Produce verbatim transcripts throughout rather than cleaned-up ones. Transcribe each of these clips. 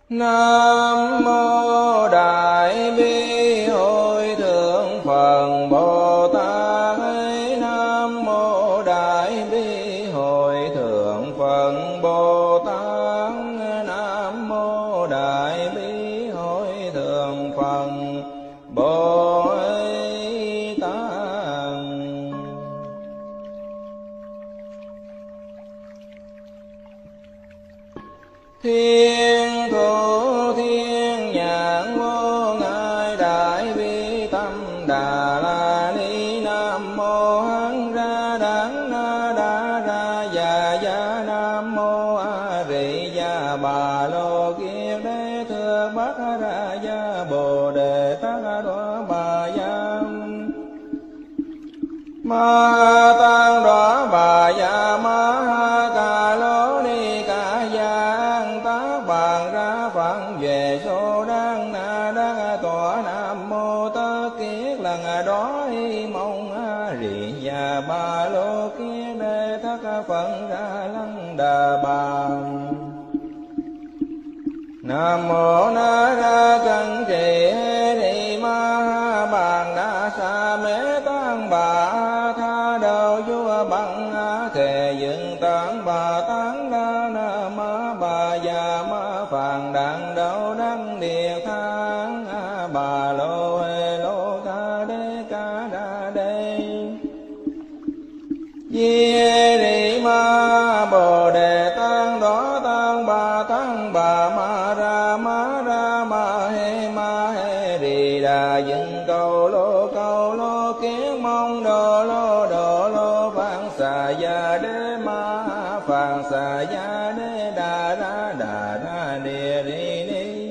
Nam mô Đại Bi Hội Thượng Phật Bồ Tát. Nam mô Đại Bi Hội Thượng Phật Bồ Tát. Nam mô Đại Bi Hội Thượng Phật Bồ Tát. Thiên thủ thiên nhãn vô ngại đại bi tâm đà la ni. Nam mô hán ra đán na đa ra già gia. Nam mô a rị gia bà lô kiết đế thưa bát ra gia bồ đề tát đoá bà gia ma tăng đoá bà gia ma ha ca lô ni ca gia tác bàn ra phận về số đăng na đăng tọa. Nam mô tất kiết lần đó y mong a rị gia ba lô kiết đế thất phận ra lăng đà bà. Nam mô na ra cân trì hê ni ma ha bàn đa sa mê tăng bà tha đầu vua bằng thề dựng tán bà tán đa na ma bà già ma phàn đàn đầu đăng địa thang bà lô hê lô ca đê ca đa đê di hê ni ma bồ đề tăng đó tăng bà tăng bà ma ra ma ra ma hê ma hê rì đà dựng cầu lô cầu lô kiến mong đồ lô đồ lô phạn xà gia đế ma phạn xà gia đế đà ra đà ra địa ri ni.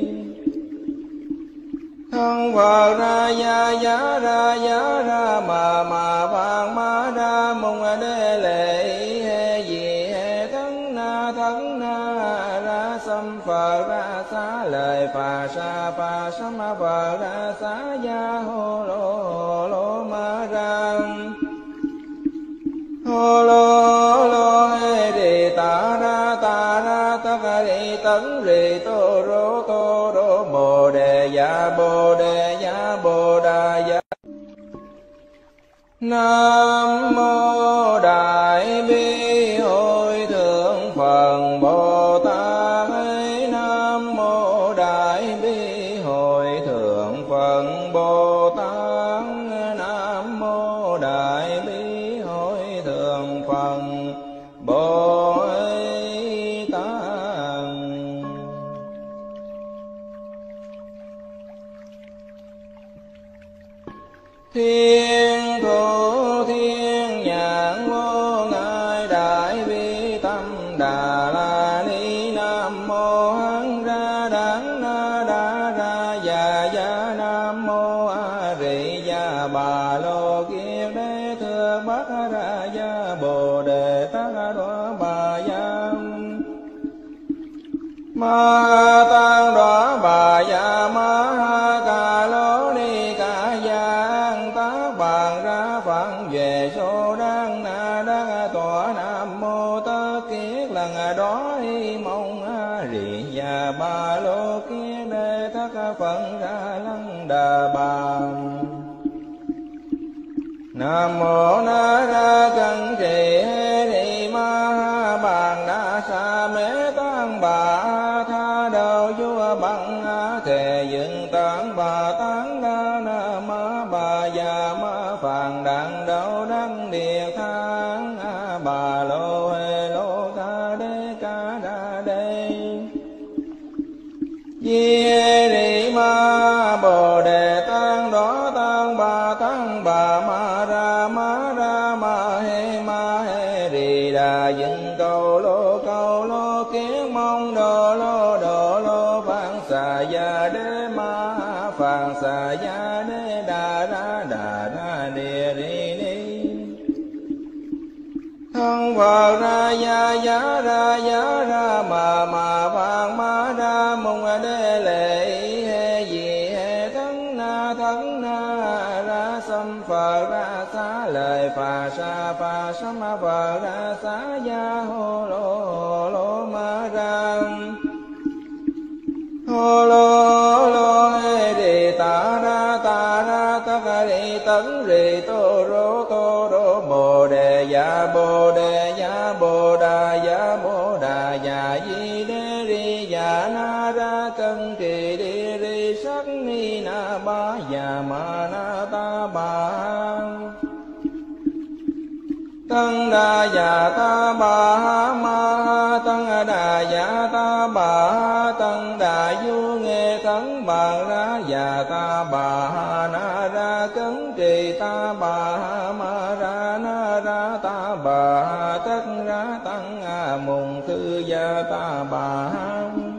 Thân Phật ra gia giá ra giá ra mà mà phạn ma ra mong đế lệ hê gì hê thân na thân na ra xâm Phật ra xá lời phà sa phà sám Phật ra xá gia hô lô hô lô ma ra hô lô hô lô hê rì ta ra ta ra tất rì tấn rì tô rô tô rô bồ đề dạ bồ đề dạ bồ đà dạ. Nam mô Đại Bi Hội Thượng Phật Bồ Tát. Nam mô Đại Bi Hội Thượng Phật Bồ Tát. Nam mô Đại Bi Hội Thượng Phật Bồ Tát. Thiên thủ thiên nhãn vô ngại đại bi tâm đà la ni. Nam mô hán ra đán na đa ra già gia. Nam mô a rị gia bà lô kiết đế thưa bát ra gia bồ đề tát đoá bà gia ma tăng đoá bà gia ma ha ca lô ni ca gia tác bàn ra phận về số đăng na đăng tọa. Nam mô tất kiết lần đó y mong a rị gia ba lô kiết đế thất phận ra lăng đà bà. Nam mô na ra cân trì hê ni ma ha bàn đa sa mê tăng bà tha đầu vua bằng thề dựng tán bà tán đa na ma bà già ma phàn đàn đầu đăng địa thang bà lô hê lô ca đê ca đa đê di hê ni ma bồ đề tăng đó tăng bà tăng bà ma ra ma ra ma hê ma hê rì đà dựng cầu lô cầu lô kiến mong đồ lô đồ lô phạn xà gia đế ma phạn xà gia đế đà ra đà ra địa ri ni. Thân Phật ra gia giá ra giá ra mà mà phạn ma ra mong đế lệ hê gì hê thân na thân na ra xâm Phật ra xá lời phà sa phà sám Phật ra xá gia hô lô hô lô ma ra hô lô lô hê rì ta ra ta ra ta ca rì tấn rì tô rô tô rô bồ đề dạ bồ đề dạ bồ đà dạ bồ đà dạ di đê ri dạ na ra cân kỳ đi ri sắc ni na ba dạ ma na ta ba tăng đà dạ ta bà ha ma tăng đà dạ ta bà ha tăng đà du nghe thắng bàn ra dạ ta bà ha na ra cấn trì ta bà ha ma ra na ra ta bà ha tất ra tăng a mùng thư gia ta bà ha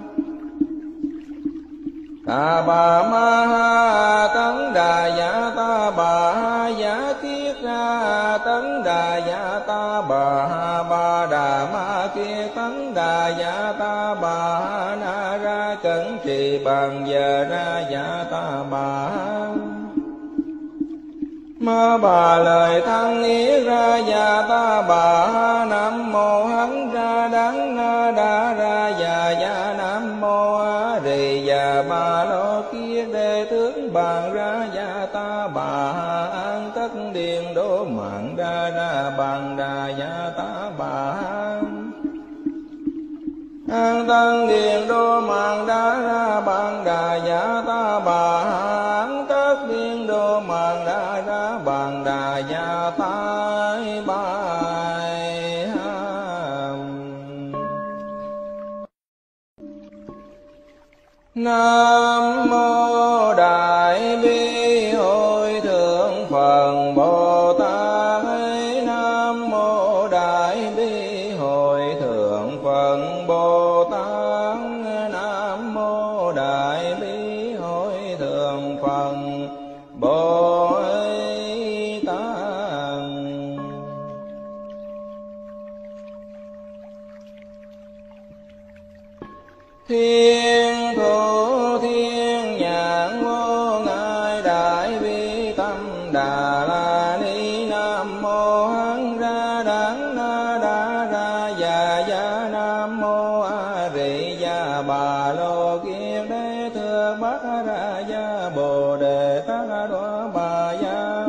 ta bà ma ha tấn đà dạ ta bà ha giả thiết ra tấn đà dạ ta bà ha ba đà ma kia tấn đà dạ ta bà ha na ra cẩn trì bằng giờ ra dạ ta bà ha ma bà lời thăng ý ra dạ ta bà ha nam mô hán ra đắng na đa ra dạ dạ nam mô a rì dạ bà lô kia đề tướng bàn ra dạ ta bà ha an tất điền đô mạng ra ra bàn đà dạ ta bà ha an tăng điền đô mạng đa ra bàn đà dạ ta bà ha an tất điền đô mạng đa ra bàn đà dạ ta bài ha. Nam mô đại bi hội thượng Phật Bồ Tát. Nam mô đại bi hội thượng Phật Bồ Tát. Nam mô đại bi hội thượng Phật Bồ Tát. Thiên thủ thiên nhãn vô ngại đại bi tâm đà la ni. Nam mô hán ra đắng na đa ra dạ dạ nam mô a rì dạ bà lô kiết đế thưa bát ra dạ bồ đề tát đoá bà dạ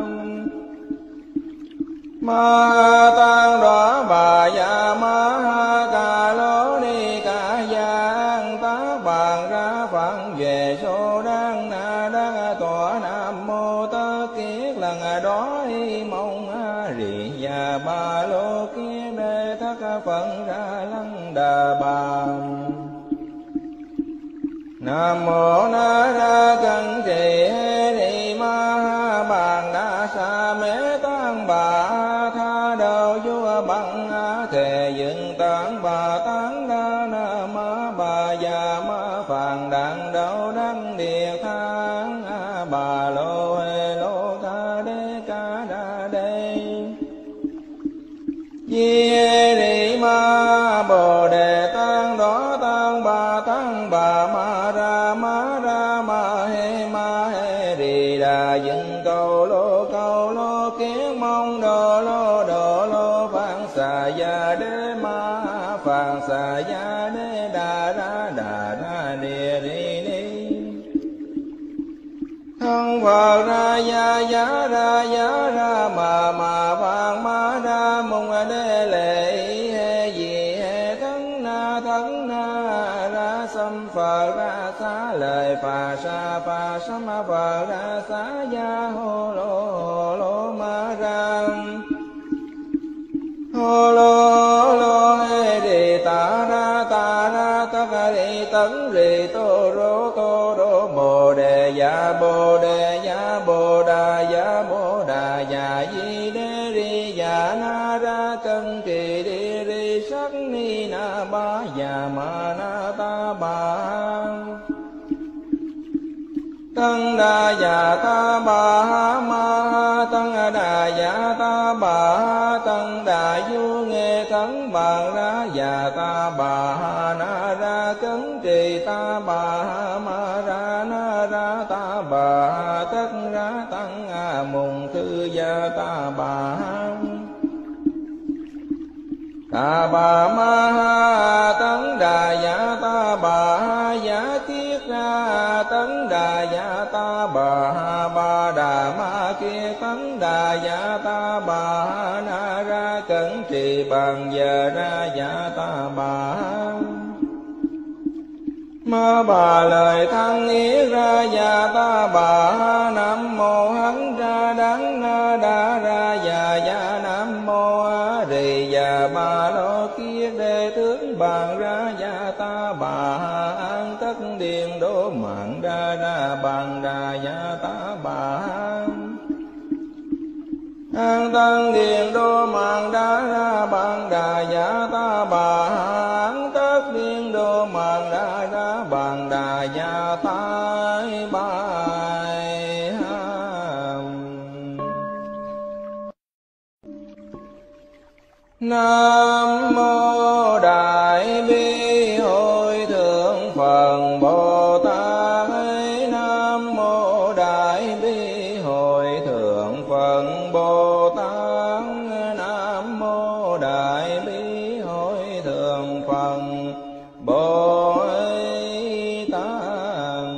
ma tăng đoá bà dạ ma ca lô ni ca giang tá bàn ra phận về số đăng na đăng tọa. Nam mô tất kiết lần đó y mong a rì dạ ba lô kiết đế thất phận ra lăng đà bà. Nam mô na ra cân trì hê rì ma bàn đa sa mê tăng bà tha đầu vua bằng thề dựng tán bà tán đa na ma bà già ma phàn đàn đầu đăng địa thang bà lô hê lô ca đê ca đa đê di hê rì ma bồ đề tăng đó tăng bà tăng bà ma ra ma ra ma hê ma hê rì đà dựng cầu lô cầu lô kiến mong đồ lô đồ lô phạn xà gia đế ma phạn xà gia đế đà ra đà ra địa ri ni thân Phật ra gia giá ra giá ra mà mà phạn ma ra mong đế lệ hê gì hê thân na thân na ra xâm Phật ra xá lời phà sa phà sa ma Phật ra xá gia hô lô hô lô ma ra hô lô lô hê rì ta ra ta ra ta ca rì tấn rì tô rô tô rô bồ đề dạ bồ đề dạ bồ đà dạ bồ đà dạ di đê ri dạ na ra cân kỳ đi ri sắc ni na ba dạ ma na ta ba tăng đà dạ ta bà ha ma tăng đà dạ ta bà ha tăng đà du nghe thắng bàn ra dạ ta bà ha na ra cấn trì ta bà ha ma ra na ra ta bà ha tất ra tăng a mùng thư gia ta bà ha ta bà ma ha tấn đà dạ ta bà ha giả thiết ra tấn đà dạ ta bà ba đà ma kia tấn đà dạ ta bà na ra cẩn trì bằng giờ ra dạ ta bà ma bà lời thăng ý ra dạ ta bà nam mô hán ra đắng na đa ra dạ dạ nam mô a rì dạ bà lô kia đề tướng bàn ra dạ ta bà an tất điện đô mạng ra ra bàn đà dạ ta bà an tăng điện đô mạng đa ra bàn đà dạ ta bà an tất điện đô mạng đa ra bàn đà dạ ta bài Nam mô Đại Bi Hội Thượng Phật Bồ Tát. Nam mô Đại Bi Hội Thượng Phật Bồ Tát. Nam mô Đại Bi Hội Thượng Phật Bồ Tát.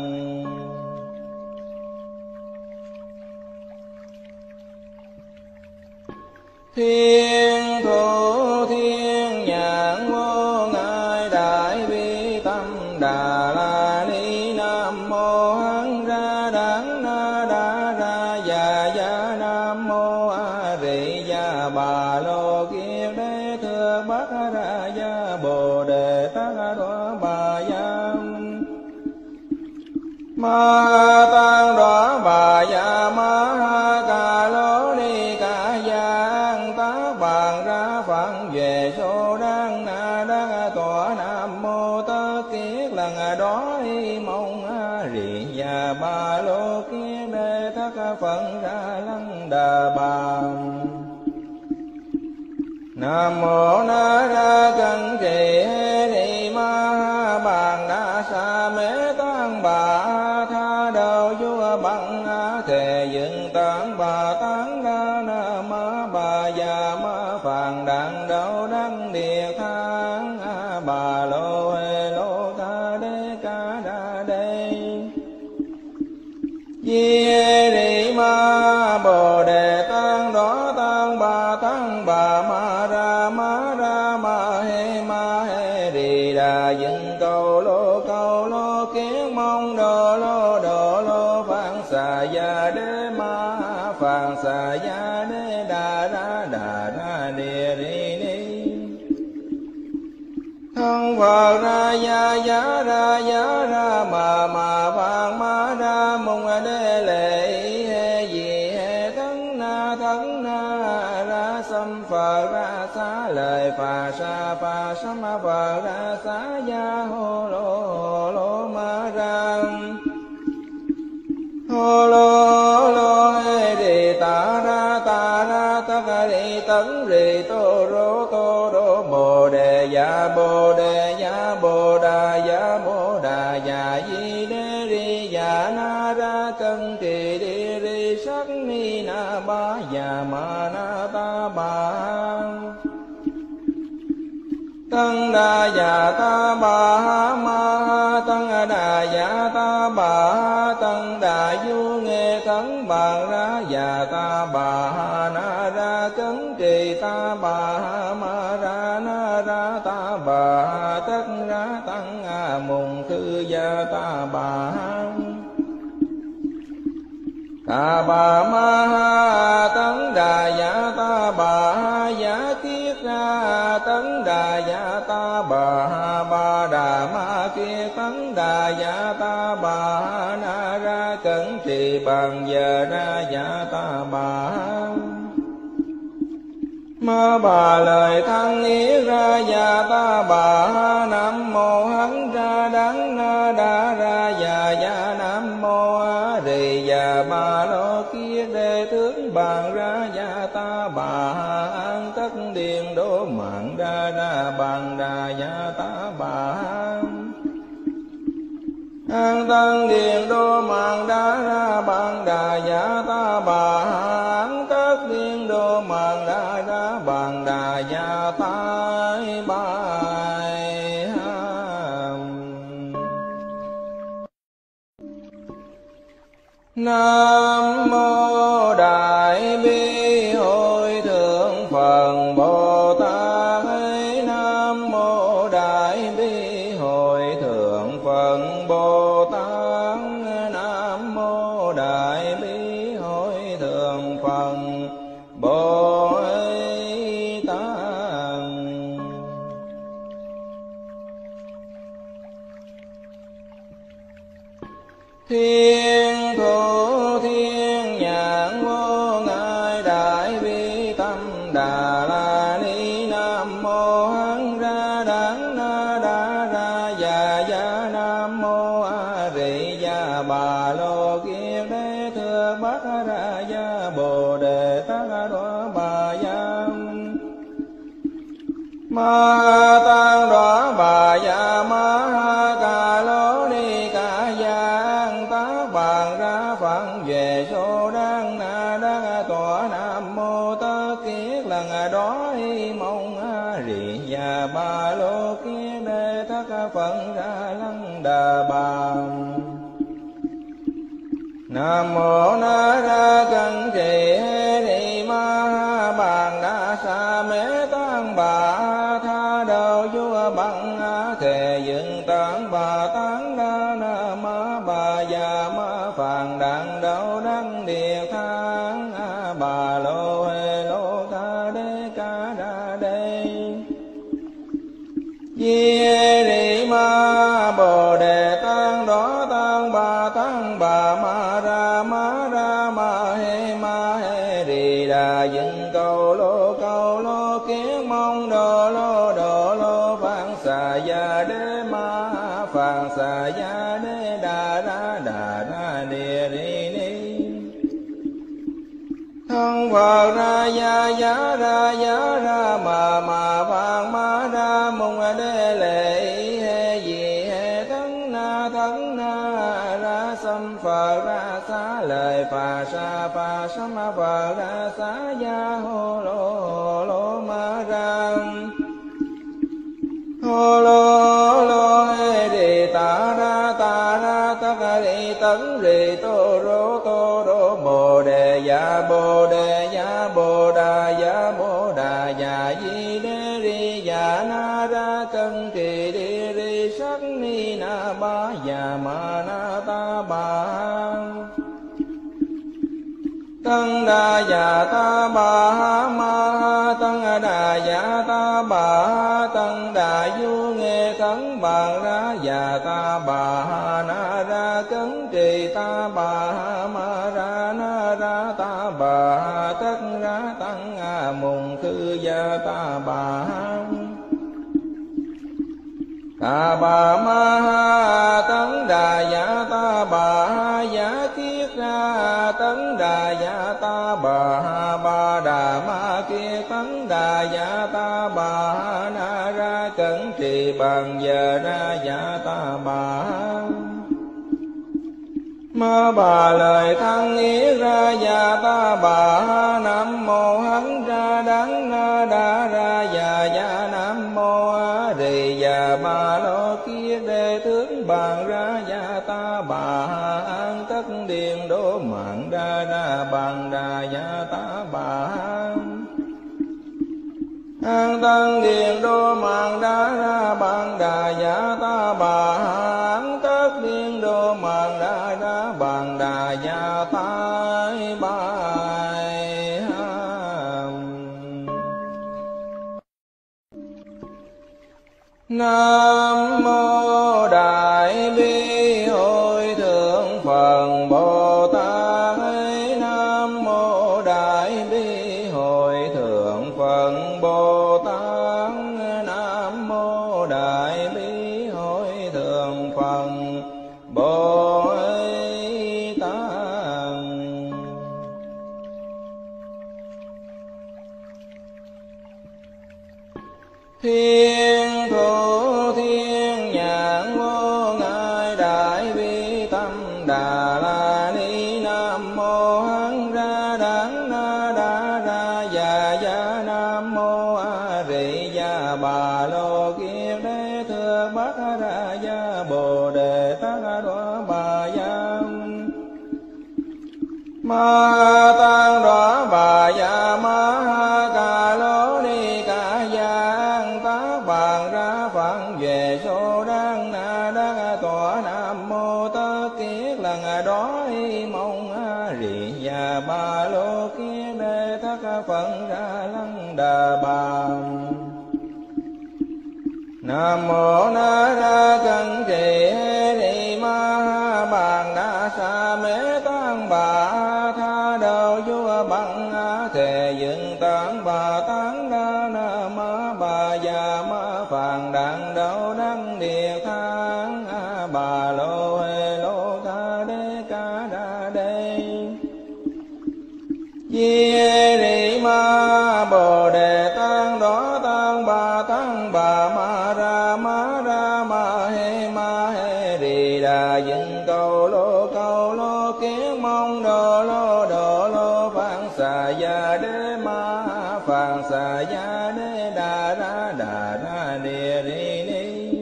Thiên thủ thiên nhãn vô ngại đại bi tâm đà la ni. Nam mô hán ra đắng na đa ra dạ dạ nam mô a rì dạ bà lô kiết đế thưa bát ra dạ bồ đề tát đoá bà giam ma tăng đoá bà dạ ma ca lô ni ca giang tá bàn ra phạn về số đăng na đăng tọa. Nam mô tất kiết lần đó mong a rì dạ ba lô kiết đế thất phật ra lăng đà bà. Nam mô na ra cẩn trì ni ma bàn đa sa mê tăng bà tha đầu vua bằng thề dựng tán bà tán đa na ma bà già ma phàn đàn đầu đăng địa thang bà lô hê lô ca đê ca đa đê di đi ma bồ đề tăng đó tăng bà tăng bà ma ra ma ra ma hê ma hê đi đà dựng cầu lô cầu lô kiến mong đồ lô đồ lô phạn xà gia đế ma phạn xà gia đế đà ra đà ra địa ri ni thân Phật ra gia giá ra giá ra mà mà phạn ma ra mong đế lệ hê gì hê thân na thân na ra xâm Phật ra xá lời phà sa phà sâm Phật ra xá gia hô lô hô lô ma ra hô lô lô hê đi ta ra ta ra ta ca đi tấn rì tô rô tô rô bồ đề dạ bồ đề dạ bồ đà dạ bồ đà dạ di đê ri dạ na ra cân trì đi ri sắc ni na ba dạ ma na ta ba tăng đà dạ ta bà ma tăng đà dạ ta bà tăng đà du nghe tấn bàn ra dạ ta bà na ra cấn trì ta bà ma ra na ra ta bà tất ra tăng a mùng thư gia ta bà ta bà ma tấn đà dạ ta bà giả kiết ra tấn đà dạ ta bà ba đà ma kia tấn đà dạ ta bà na ra cẩn trì bằng giờ ra dạ ta bà ma bà lời thăng ý ra dạ ta bà nam mô hán ra đắng na đa ra dạ dạ nam mô a rì dạ bà lô kia đề tướng bàn ra dạ ta bà an tất điện đô mạng ra ra bàn đà dạ ta bà an tăng điện đô mạng đa ra bàn đà dạ ta bà an tất điện đô mạng đa ra bàn đà dạ ta bài Nam mô Đại Bi Hội Thượng Phật Bồ Tát. Nam mô Đại Bi Hội Thượng Phật Bồ Tát. Nam mô Đại Bi Hội Thượng Phật Bồ Tát. Thiên thủ thiên nhãn vô ngại đại bi tâm đà la ni. Nam mô hán ra đán na đa ra già gia. Nam mô a di đà bà lô kiết đế thưa bát ra gia bồ đề tát đoá bà gia. Ma tăng đoá bà gia ma ca lô ni ca giang tác bàn ra phận về số đăng na đăng tọa. Nam mô tất kiết lần đó y mong a rì già ba lô kiết đế thất phận ra lăng đà bà. Nam mô na ra cân trì hê ni ma bàn đa sa mê tăng bà tha đầu vua bằng thề dựng tán bà tán đa na ma bà già ma phàn đặng đậu đăng địa thang bà lô hê lô ca đê ca đa đê di hê ni ma bồ đề tăng đó tăng bà tăng bà ma ra ma ra ma hê ma hê rì đà dựng cầu lô cầu lô kiến mong đồ lô đồ lô phạn xà gia đế ma phạn xà gia đế đà ra đà ra địa ri ni. Thân Phật ra gia giá ra giá ra mà mà phạn ma ra mùng đế lệ hê gì hê thân na thân na ra xâm Phật ra xá lời phà sa phà sám Phật ra xá gia hô lô hô lô ma ra hô lô hô lô hê rì ta ra ta ra tất rì tấn rì tô rô tô rô bồ đề dạ bồ đề dạ bồ đà dạ bồ đà dạ di đế ri dạ na ra cân trì đi ri sắc ni na ba dạ ma na ta ba. Tăng đà dạ ta bà ha ma ha tăng đà dạ ta bà ha tăng đà du nghe thắng bàn ra dạ ta bà ha na ra cấn trì ta bà ha ma ra na ra ta bà ha tất ra tăng a mùng khư gia ta bà ha ta bà ma ha tấn đà dạ ta bà ha giả kiết ra tấn đà dạ ta bà ha ba đà ma kia tấn đà dạ ta bà ha na ra cẩn trì bằng giờ ra dạ ta bà ha ma bà lời thăng ý ra dạ ta bà ha. Nam mô hán ra đắng na đa ra dạ dạ. Nam mô a di đà bà lô kiết đế tướng bàn ra dạ ta bà ha. An tất điện đô mạng ra ra bàn đà dạ ta bà ha. An tăng điện đô mạng ra ra bàn đà dạ ta bà ha. An tất điện đô mạng ra ra bàn đà dạ ta bài ha. Nam mô Đại Bi Hội Thượng Phật Bồ Tát. Nam mô Đại Bi Hội Thượng Phật Bồ Tát. Nam mô Đại Bi Hội Thượng Phật Bồ Tát. Thiên thủ thiên nhãn vô ngại đại bi tâm đà la ni. Nam mô hán ra đán na đa ra già gia. Nam mô a di đà bà lô kiết đế thưa bát ra gia bồ đề tát đoá bà gia. ma tăng đó bà ya ma ca lô ni ca giang tác bàn ra phận về số đăng na đắc tọa nam mô tất kiết lần đó mong rì ya ba lô kiết đê thất phận ra lăng đà bà. Nam mô na ra cân trì ni ma bàn đa sa mê tăng bà tha đầu vua bằng thề dựng tán bà tán đa na ma bà già ma phàn đàn đầu đăng địa thang bà lô hê lô tha đê ca đa đê di ri ma bồ đề tăng đó tăng bà tăng bà ma ra ma ra ma he ma he ri đà dựng cầu lô cầu lô kiến mong đồ lô đồ lô phạn xà ya đế ma phạn xà ya đế đà ra đà ra địa ri ni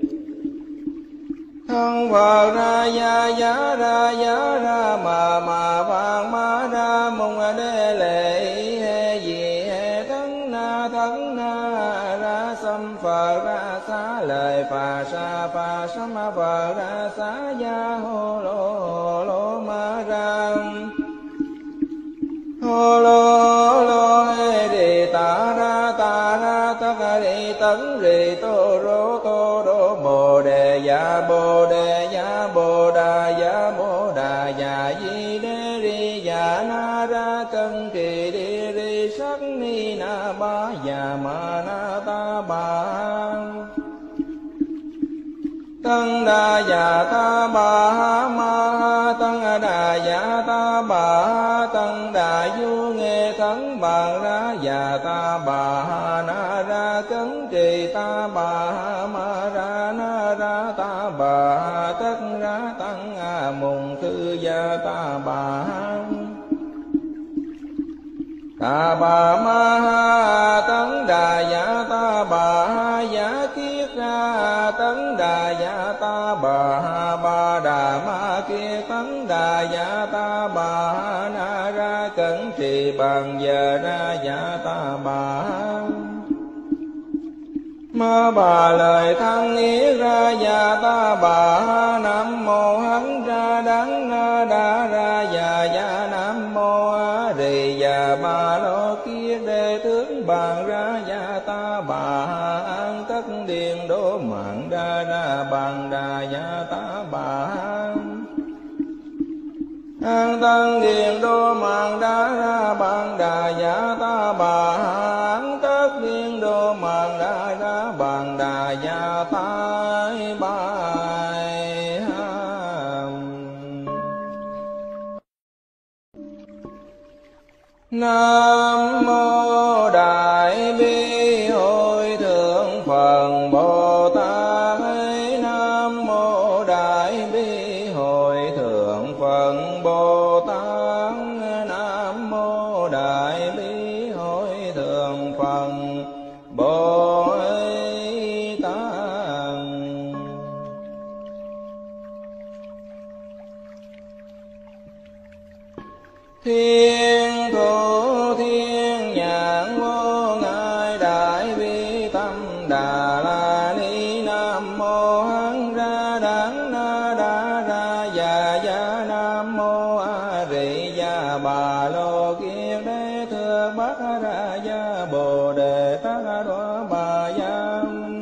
thân Phật ra ya ya ra ya ra ma ma phạn ma ra mong đế lệ he gì he thân na thân na ra sam Phật ra xá lời phà sa phà sa ma Phật ra xá ya hô lô hô lô ma ra hô lô hô lô he đi ta ra ta ra tất đi tấn rì tô rô tô rô bồ đề ya bồ đề ya bồ đà ya bồ đà ya di đế ri ya na ra cân kỳ đi ri sắc ni na ba ya ma na ta ba tăng đà ya ta ba ma tăng đà ya ta ba tăng đà du nghe thắng bàn ra ya ta ba na ra cấn trì ta ba ma ra na ra ta ba tất ra tăng a mùng thư ya ta ba ta bà ma tấn đà ya ta bà ya kiết ra tấn đà ya ta bà ba đà ma kiết tấn đà ya ta bà na ra cẩn trì bằng giờ ra ya ta bà ma bà lời thăng ý ra ya ta bà nam mô hán ra đắng na đa ra ya ya nam mô a rì ya ba lô kia đề tướng bàn ra ya ta bà an tất điện đô mạng ra ra bàn đà ya ta bà an tăng điện đô mạng đa ra bàn đà ya ta bà an tất điện đô mạng đa ra bàn đà ya ta bài Nam mô Đại Bi Hội Thượng Phật Bồ Tát. Nam mô Đại Bi Hội Thượng Phật Bồ Tát. Nam mô Đại Bi Hội Thượng Phật Bồ Tát. Thiên thủ thiên nhãn vô ngại đại bi tâm đà la ni. Nam mô hán ra đắng na đa ra ya ya. Nam mô a rì ya bà lô kiết đế thưa bát ra ya bồ đề tát đoá bà ya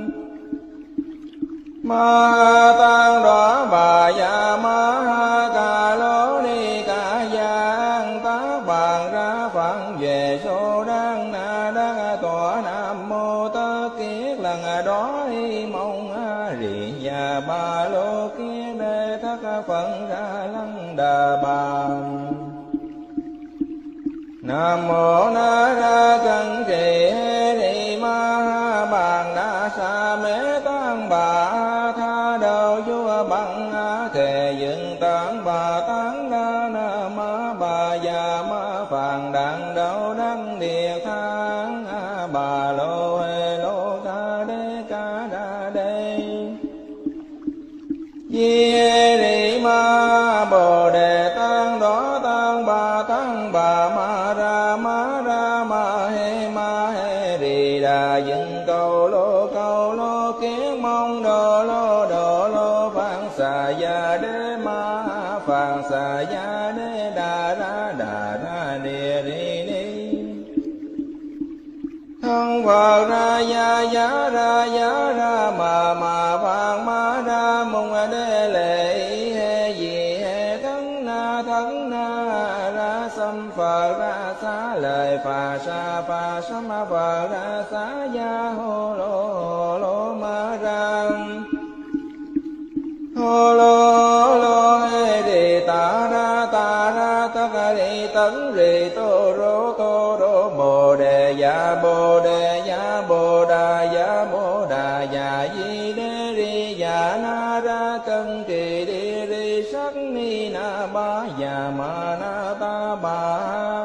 ma tăng đoá bà ya ma ca lô ni ca giang tác bàn ra phận về số đăng na đắc tọa nam mô tất kiết lần đó mong rì ya ba lô kiết đế thất phận ra lăng đà bà. Nam mô na ra cân trì ni ma bàn đa sa mê tăng bà tha đầu vua bằng thề dựng tán bà tán đa na ma bà già ma phàn đàn đầu đăng địa thang bà lô hê lô ca đê ca đa đê di ri ma bồ đề tăng đó tăng bà tán ya đế ma phạn xà ya đế đà ra đà ra địa ri ni. Thân Phật ra ya ya ra ya ra ma ma phạn ma ra mong đế lệ he di he thân na thân na ra sam Phật ra xá lời phà sa phà sam Phật ra xá ya hô lô hô lô ma ra hô lô lô he đi ta ra ta ra ta ca đi tấn rì tô rô tô rô bồ đề ya bồ đề ya bồ đà ya bồ đà ya di đế ri ya na ra cân trì đi ri sắc ni na ba ya ma na ta ba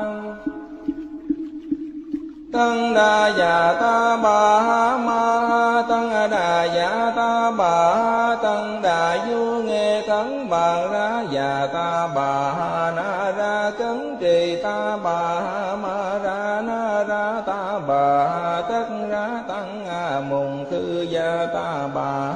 tăng đà ya ta ba ma tăng đà ya ta ba tăng đà du nghe thắng bàn ra ya ta ba na ra cấn trì ta ba ma ra na ra ta ba tất ra tăng a mùng khư ya ta ba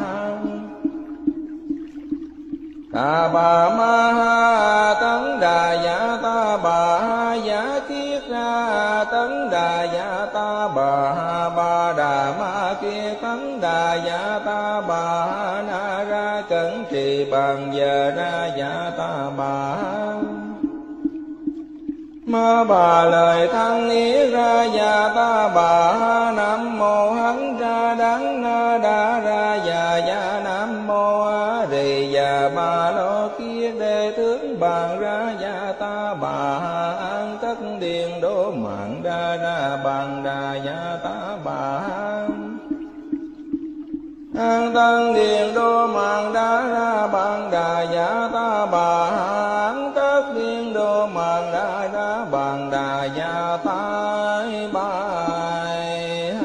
ta bà ma tấn đà ya ta bà ya kiết ra tấn đà ya ta bà ba đà ma kia tấn đà ya ta bà na ra cẩn trì bằng giờ ra ya ta bà ma bà lời thăng ý ra ya ta bà nam mô hán ra đắng na đa ra ya ya nam mô a rì ya ba lo kia đề tướng bàn ra ya ta bà an tất điền đô mạng ra ra bàn đà ya ta bà an tân điền đô mạng đa ra bàn đà ya ta bà an tất điền đô mạng đa ra bàn đà ya ta bài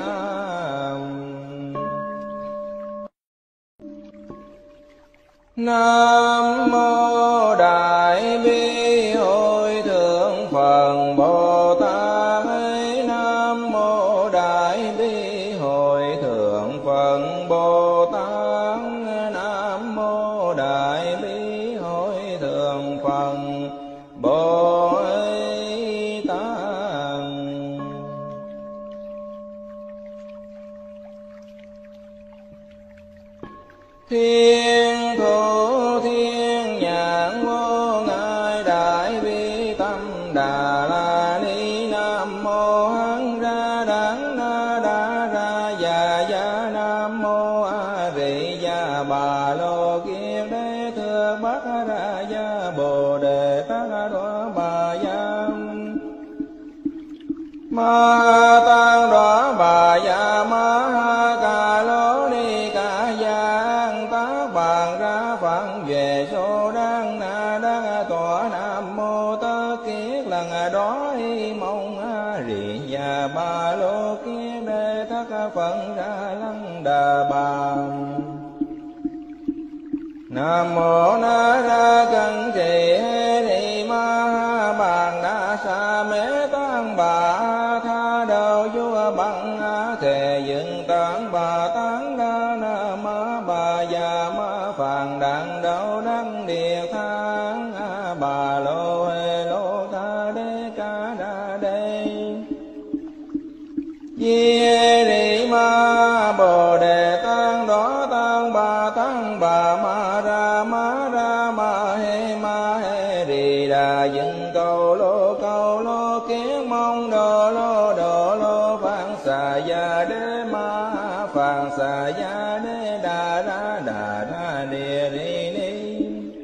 Nam mô Đại Bi Hội Thượng Phật Bồ Tát. Nam mô Đại Bi Hội Thượng Phật Bồ Tát. Nam mô Đại Bi Hội Thượng Phật Bồ Tát. Thiên thủ thiên nhãn vô ngại đại bi tâm đà la ni. Nam mô hán ra đắng na đa ra ya ya nam mô a rì ya bà lô kiết đế thưa bát ra ya bồ đề tát đoá bà ya ma tăng đoá bà ya ma ca lô ni ca giang tác bàn ra phận về số đăng na đăng tọa. Nam mô tất kiết lần đó y mong a rì ya ba lô kiết đế thất phận ra lăng đà bà. Nam mô na ra cân trì hê ni ma bàn đa sa mê tăng bà tha đầu vua bằng thề dựng tán bà tán đa na ma bà già ma phàn đặng đầu đăng địa thang bà lô hê lô tha đế ca đa đê di ri ma bồ đề tăng đó tăng bà tăng bà ma ra ma ra ma hê ma hê rì đà dựng cầu lô cầu lô kiến mong đồ lô đồ lô phạn xà ya đế ma phạn xà ya đế đà ra đà ra địa ri ni.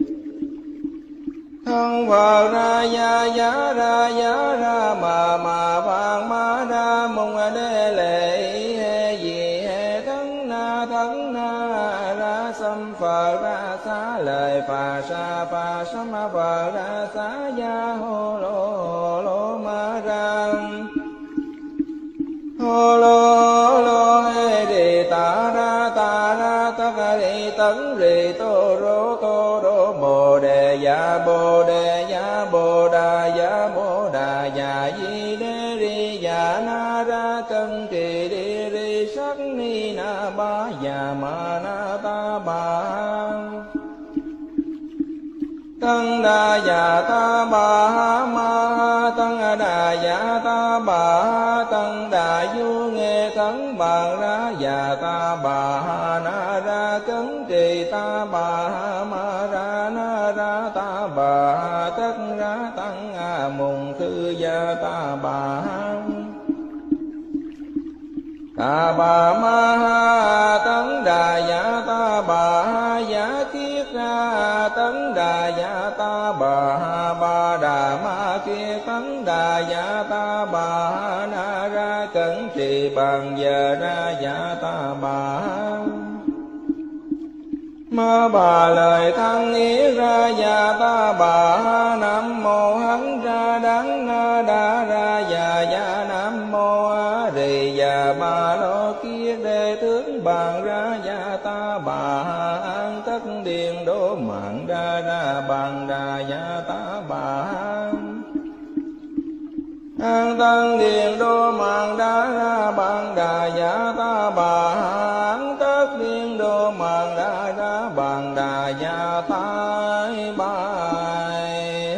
Thân Phật ra ya ya ra ya ra ma ma phạn ma ra mong đế lệ he di he thân na thân na ra sam Phật ra xá lời phà sa phà sam Phật ra xá ya hô lô hô lô ma ra hô lô lô he đi ta ra ta ra ta ca đi tấn rì tô rô tô rô bồ đề ya bồ đề ya bồ đà ya bồ đà ya di đế ri ya na ra cân trì đi ri sắc ni na ba ya ma na ta ba Tăng đà dạ ta bà ma tăng đà dạ ta bà tăng đà du nghe thắng bàn ra dạ ta bà na ra cấn trì ta bà ma ra na ra ta bà tất ra tăng a mùng thư gia ta bà ta bà ma tấn đà dạ ta bà giả kiết ra tấn đà dạ ta bà ba đà ma kia tấn đà dạ ta bà na ra cẩn trì bằng giờ ra dạ ta bà ma bà lời thăng ý ra dạ ta bà nam mô hán ra đắng na đa ra dạ dạ nam mô a rì dạ ba lô kia đề tướng bàn ra dạ ta bà an tất điền đô mạng ra ra bàn đà dạ ta bà an tăng điền đô mạng đa ra bàn đà dạ ta bà an tất điền đô mạng đa ra bàn đà dạ ta bài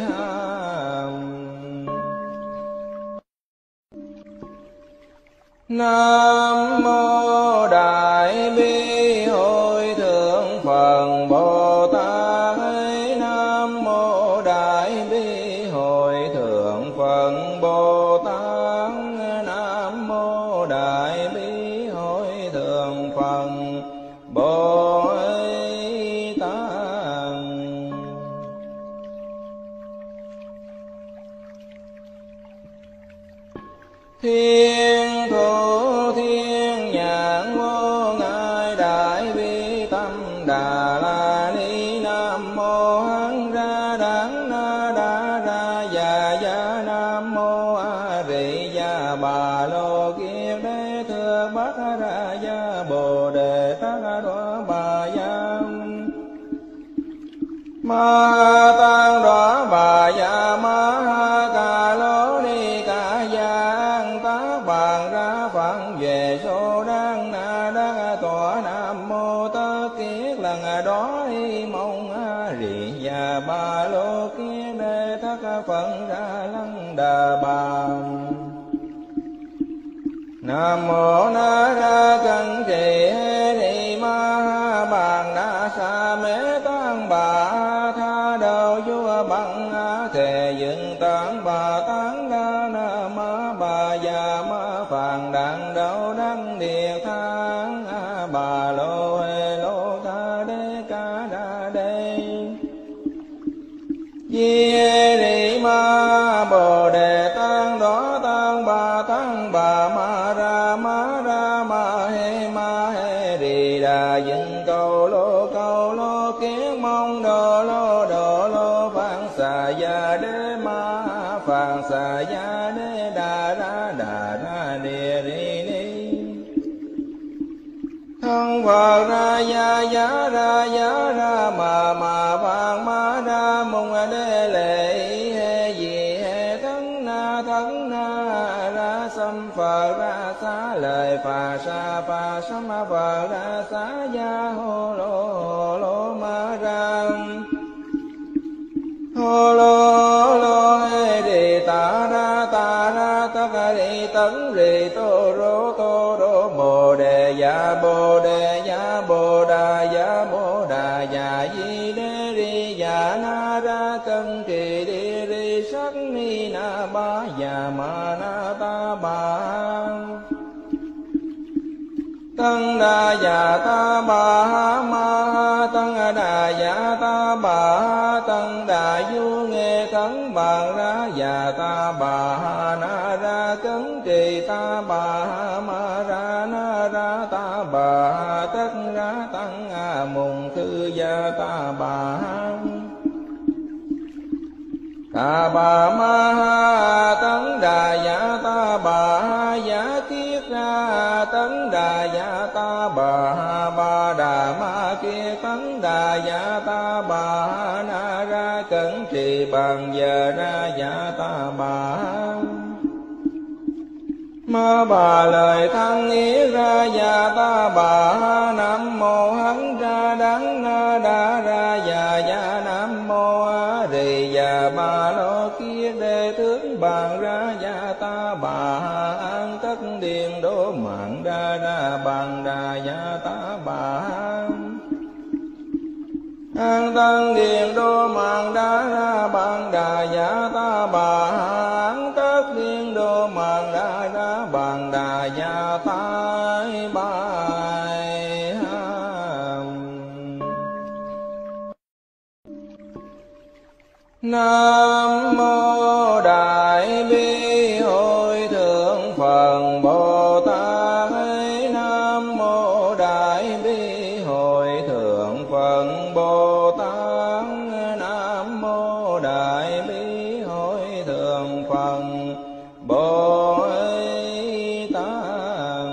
Nam mô Đại Bi Hội Thượng Phật Bồ Tát. Nam mô Đại Bi Hội Thượng Phật Bồ Tát. Nam mô Đại Bi Hội Thượng Phật Bồ Tát. Thiên thủ thiên nhãn vô ngại đại bi tâm đà la ni. Nam mô hán ra đắng na đa ra dạ dạ nam mô a rì dạ bà lô kiếp đế thừa bát ra dạ bồ đề tát đoá bà dạ ma tăng đoá bà dạ ma ca lô ni ca giang tá bàn ra phận về số đăng na đa tọa. Nam mô tất kiết lần đó y mong a rì dạ ba lô kia đề thất phận ra lăng đà bà. Nam mô na ra cẩn trì hê ni ma bàn na sa mê tăng bà tha đầu vua bằng thề dựng tán bà tán đa na ma bà già ma phàn đàn đầu đăng địa thang bà lô hê lô ca đê ca đa đê di hê ni ma bồ đề tăng đó tăng bà tăng bà ma ra ma ra ma hê ma hê rì đà dựng cầu lô cầu lô kiến mong đồ lô đồ lô phạn xà gia đế ma phạn xà gia đế đà ra đà ra địa ri ni thân Phật ra gia giá ra giá ra mà mà phạn ma ra mong đế lệ hê gì hê thân na thân na ra xâm Phật ra xá lời phà sa phà sâm Phật ra xá gia hô lô hô lô ma ra hô lô lô hê rì ta ra ta ra tất rì tấn rì tô rô tô rô bồ đề dạ bồ đề dạ bồ đà dạ bồ đà dạ di đê ri dạ na ra cân trì đi ri sắc ni na ba dạ ma na ta ba tăng đà dạ ta bà ma tăng đà dạ ta bà tăng đà du nghe thắng bàn ra dạ ta bà na ra cấn trì ta bà ma ra na ra ta bà tất ra tăng a mùng thư gia ta bà ta bà ma tấn đà dạ ta bà giả kiết ra tấn đà dạ ta bà ba đà ma kia tấn đà dạ ta bà na ra cẩn trì bằng giờ ra dạ ta bà ma bà lời thăng ý ra dạ ta bà nam mô hán ra đắng na đa ra dạ dạ nam mô a già ba lô kia đề tướng bàn ra gia ta bà an tất điền đô mạng đa đa bàn đà gia ta bà an tăng điền đô mạng đa đa bàn đà gia ta bà an tất điền đô mạng đa đa bàn đà gia ta bài. Nam mô Đại Bi Hội Thượng Phật Bồ Tát. Nam mô Đại Bi Hội Thượng Phật Bồ Tát. Nam mô Đại Bi Hội Thượng Phật Bồ Tát.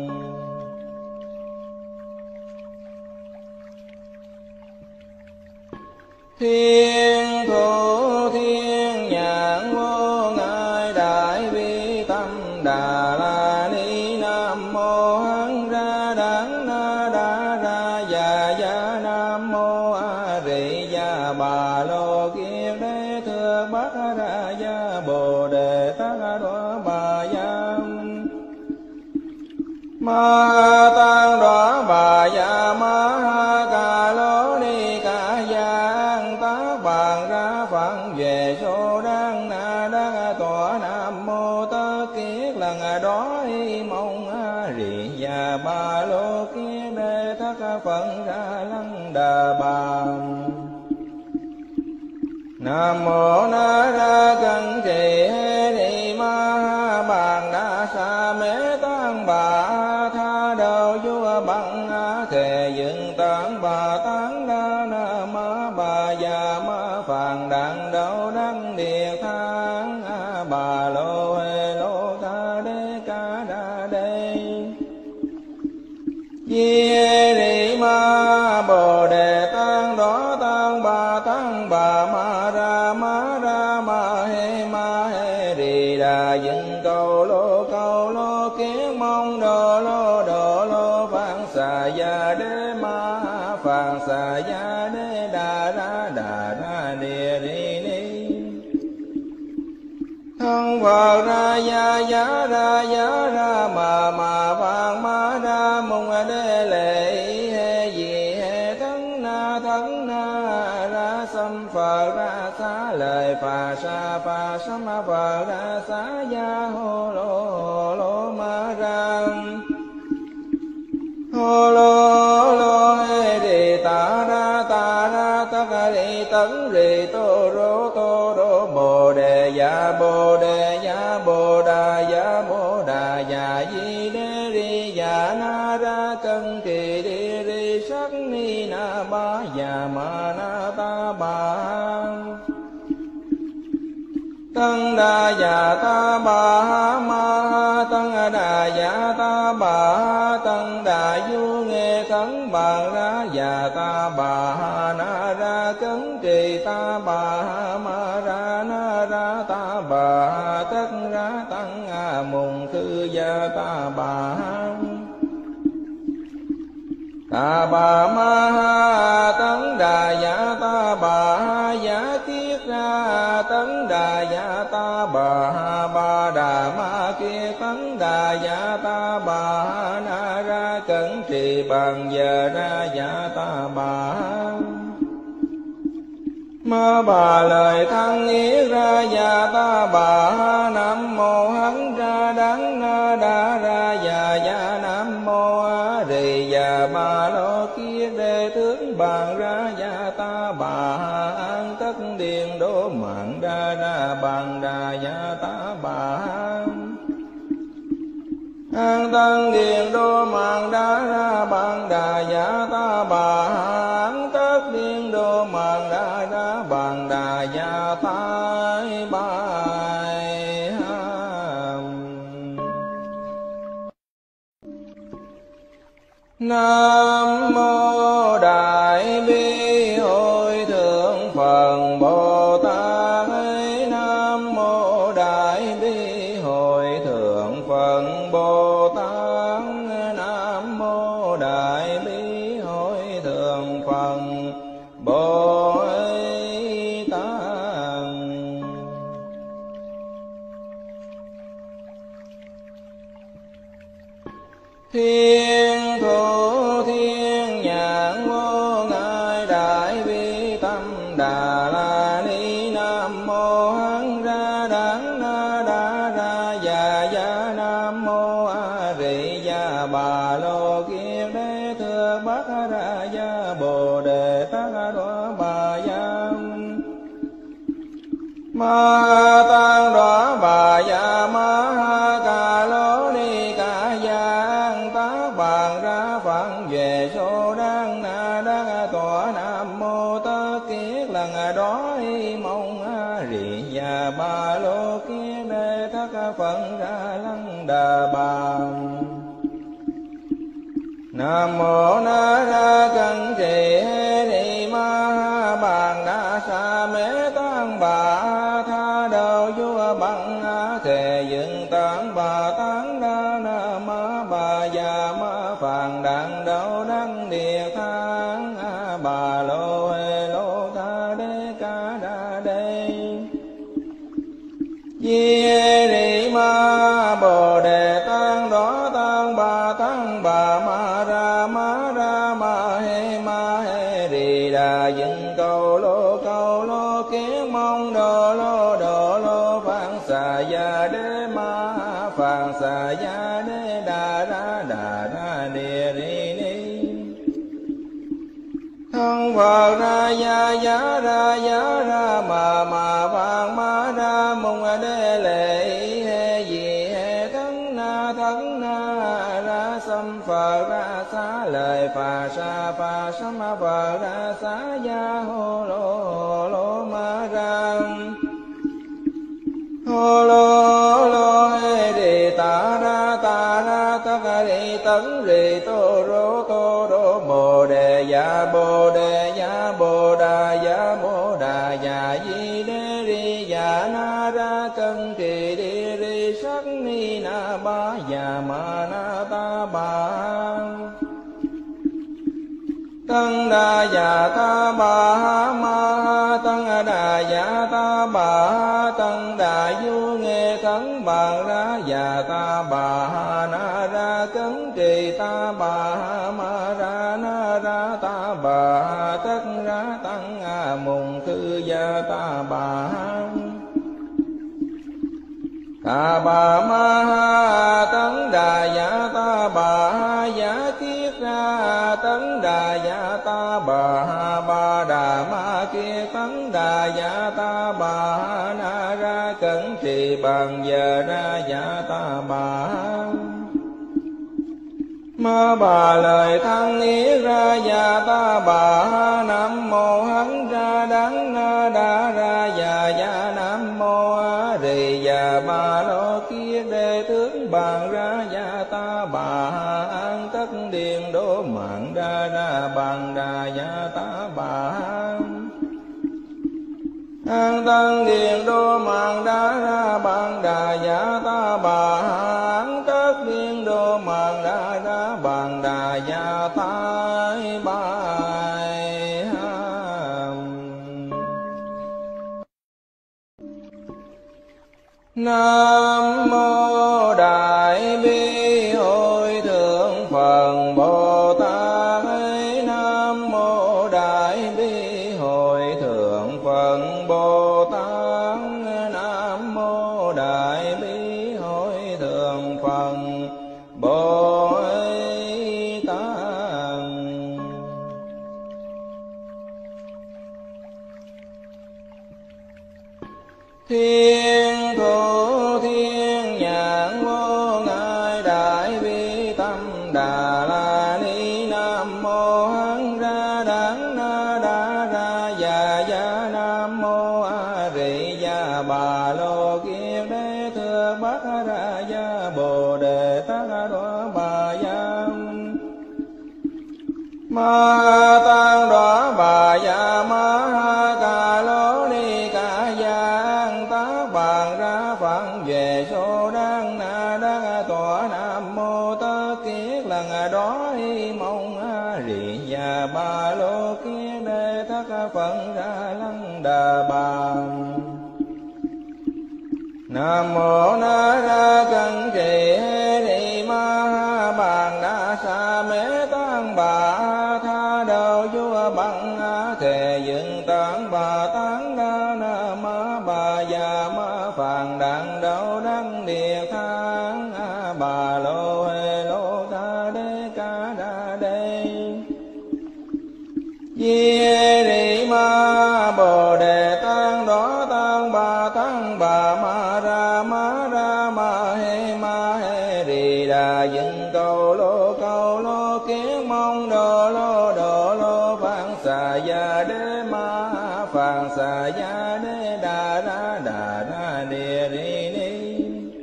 Thiên thủ thiên nhãn vô ngại đại bi tâm đà la ni. Nam mô hán ra đắng na đa ra già gia. Nam mô a rị gia bà lô kiết đế thưa bát ra gia bồ đề tát đoá bà gia. Ma tăng đoá bà gia ma ca lô ni ca giang tác bàn ra phận về số đăng na đắc tọa. Nam mô tất kiết lần đó mong a rị gia ba lô kiết đế thất phận ra lăng đà bà. Nam mô na ra cân trì hê ni ma bàn đa sa mê tăng bà tha đầu vua bằng thề dựng tán bà tán đa na ma bà già ma phàn đặng đậu đăng địa thang bà lô hê lô ca đê ca đa đê di hê ni ma bồ đề tăng đó tăng bà tăng bà ma ra ma ra ma hê ma hê đi đà dựng cầu lô cầu lô kiến mong đồ lô đồ lô phạn xà gia đế ma phạn xà gia đế đà ra đà ra địa đi ni. Thân Phật ra gia giá ra giá ra mà mà phạn ma ra mong đế lệ hê gì hê thân na thân na ra xâm Phật ra xá lời phà sa phà sám Phật ra xá gia hô lô hô lô ma ra hô lô lô hê đi ta ra ta ra tất đi tấn rì tô rô tô rô bồ đề dạ bồ đề dạ bồ đà dạ bồ đà dạ di đê ri dạ na ra cân kỳ đi ri sắc ni na ba dạ ma na ta ba tăng đà dạ ta bà ma tăng đà dạ ta bà tăng đà du nghe khấn bàn ra dạ ta bà na ra cấn trì ta bà ma ra na ra ta bà tất ra tăng a mùng khư gia ta bà ta bà ma tấn đà dạ ta bà giả kiết ra tấn đà dạ ta bà ba đà ma kia tấn đà dạ ta bà na ra cẩn trì bằng giờ ra dạ ta bà ma bà lời thăng yết ra dạ ta bà. Nam mô hán ra đắng na đa ra dạ dạ. Nam mô a rị dạ ba lô kia đề tướng bàn ra dạ ta bà an tất điền đô mạng đa đa bàn đà dạ ta bà an tăng điền đô mạng đa đa bàn đà dạ ta bà an tất điền đô mạng đa đa bàn đà dạ ta bài. Nam mô Đại Bi Hội Thượng Phật Bồ Tát. Nam mô Đại Bi Hội Thượng Phật Bồ Tát. Nam mô Đại Bi Hội Thượng Phật Bồ Tát. Thiên thủ thiên nhãn vô ngại đại bi tâm đà la ni. Nam mô hán ra đản na đa ra già gia. Nam mô a di đà bà lô kiết đế thưa bát ra gia bồ đề tát đọa bà gia. Ma tăng đọa bà gia ma ca lô ni ca giang tác bàn ra phận về số đăng na đăng tọa. Nam mô tất kiết lần đó mong a di đà bà lô kiết đế thất phận ra lăng đà bà. Nam mô na ra cân trì ni ma bàn đa sa mê tăng bà tha đầu vua bằng thề dựng tán bà tán đa na ma bà già ma phàn đàn đầu đăng địa thang bà lô hê lô tha đế ca đa đê. Di ri ma bồ đề tăng đó tăng bà tăng bà ma ra ma ra ma he ma he ri đà dựng cầu lô cầu lô kiến mong đồ lô đồ lô phạn xà gia đế ma phạn xà gia đế đà ra đà ra địa ri ni. Thân Phật ra gia giá ra giá ra mà mà vàng ma ra mong đế lệ he gì he thân na thân na ra xâm Phật ra xá lời phà sa phà sa ma Phật ra xá gia hô lô hô lô ma ra hô lô lô he đi ta ra ta ra tất đi tấn đi tô rô tô rô bồ đề ya bồ đề ya bồ đà ya bồ đà ya di đế ri ya na ra cân trì đi ri sắc ni na ba ya ma na ta ba. Tăng đà ya ta ba ma tăng đà ya ta ba tăng đà du nghe thắng bàn ra ya ta ba na ra cấn trì ta ba ma ra na ra ta ba tất ra tăng a mùng thư gia ta ba. Ta bà ma tấn đà ya ta bà giá kiết ra tấn đà ya ta bà ba đà ma kia tấn đà ya ta bà na ra cẩn trì bằng giờ ra ya ta bà. Ma bà lời thăng ý ra ya ta bà. Nam mô hán ra đắng na đa ra ya ya. Nam mô a di đà bà lô kiết đế tướng bàn ra ya ta bà. An tất điện đô mạng ra ra bàn đà ya ta bà. An tăng điện đô mạng đa ra bàn đà ya ta bà. An tất điện đô mạng đa ra bàn đà ya ta bà. Nam mô đại bi hội thượng Phật Bồ Tát. Nam mô đại bi hội thượng Phật Bồ Tát. Nam mô đại bi hội thượng Phật Bồ Tát. Thiên thủ thiên nhãn vô ngại đại bi tâm đà la ni. Nam mô hán ra đản na đa ra già gia. Nam mô a di đà bà lô kiết đế thưa bát ra gia bồ đề tát đọa bà gia. Ma tăng đọa bà gia ma ca lô ni ca giang tác bàn ra phận về số đăng na đăng tọa. Nam mô tất kiết lần đó mong a di đà bà lô kiết đế thất phận ra lăng đà bà. Nam mô na ra cân trì ni ma bàn đa sa mê tăng bà tha đầu vua bằng thề dựng tán bà tán đa na ma bà già ma phàn đàn đầu đăng địa thang bà lô hê lô ca đê ca đa đê di ri ma bồ đề tăng đó tăng bà tăng bà ma ra ma ra ma hê ma hê ri đà dựng cầu lô cầu lô kiến mong đồ lô đồ lô phạn xà ya đế ma phạn xà ya đế đà ra đà ra địa ri ni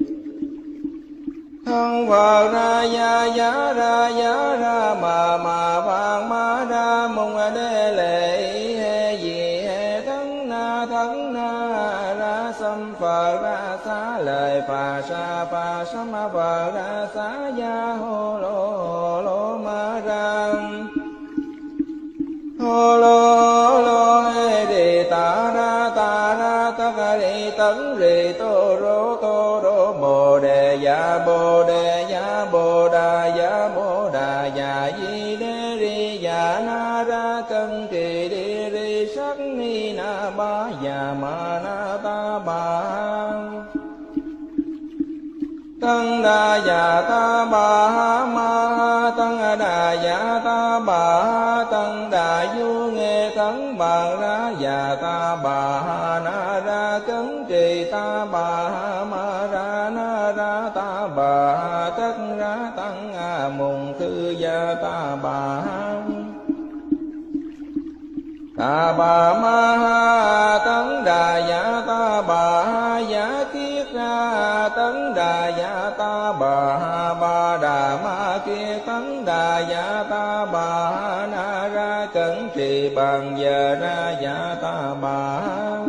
thân Phật ra ya ya ra ya ra ma ma phạn ma ra mong đế lệ hê di hê thân na thân na ra sam Phật ra xá lời phà sa phà sam Phật ra xá ya hô lô hô lô ma ra hô lô lô hê đi ta ra ta ra ta ca đi tấn rì tô rô tô rô bồ đề ya bồ đề ya bồ đà ya bồ đà ya di đê ri ya na ra cân trì đi ri sắc ni na ba ya ma na ta ba tăng đà ya ta ba ma tăng đà ya ta ba tăng đà du nghe tấn bằng ra ya ta ba na ra cấn trì ta ba ma ra na ra ta ba tất ra tăng a mùng khư ya ta ba ta bà ma ha tấn đà ya ta bà ha ya kiết ra tấn đà ya ta bà ha ba đà ma kia tấn đà ya ta bà ha na ra cẩn trì bằng giờ ra ya ta bà ha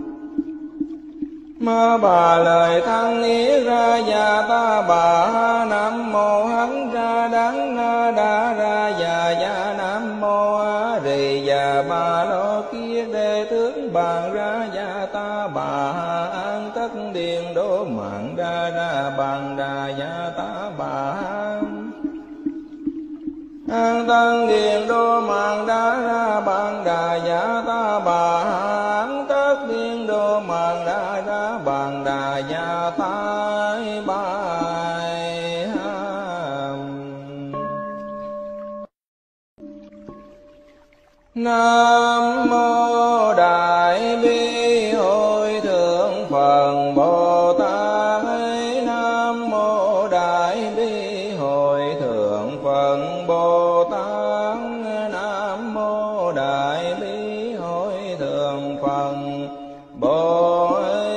ma bà lời thăng ý ra ya ta bà ha nam mô hán ra đắng na đa ra ya ya nam mô a rì ya ba lô kia đề tướng bàn ra ya ta bà ha an tất điền đô mạng ra ra bàn đà ya ta bà ha an tân điền đô mạng ra ra bàn đà ya ta bà ha an tất điền đô mạng ra ra bàn đà ya ta bài nam mô đại bi hội thượng Phật Bồ Tát. Nam mô đại bi hội thượng Phật Bồ Tát. Nam mô đại bi hội thượng Phật Bồ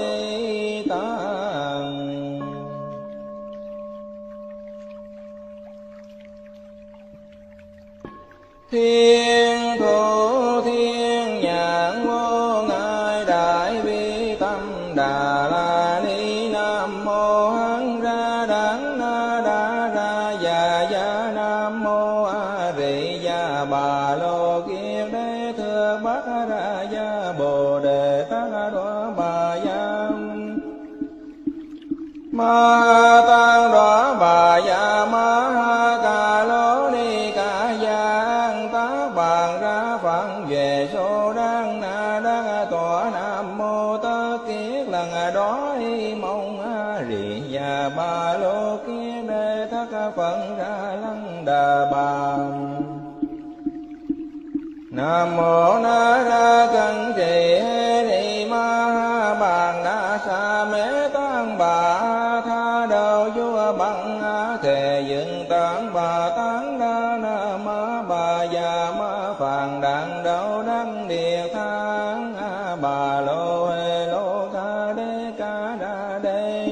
Tát. Thiên thủ thiên nhãn vô ngại đại bi tâm đà la ni. Nam mô hán ra đắng na đa ra ya ya nam mô a rì ya bà lô kiết đế thưa bát ra ya bồ đề tát đoá bà ya ma tăng đoá bà ya ma ca lô ni ca giang tác bàn ra phận về số đăng na đăng tọa. Nam mô tất kiết lần đó y mong a rì ya ba lô kiết đế thất phận ra lăng đà bà. Nam mô na ra cân trì hê ni ma bàn đa sa mê tăng bà tha đầu vua bằng thề dựng tán bà tán đa na ma bà già ma phàn đàn đầu đăng địa thang bà lô hê lô ca đê ca đa đê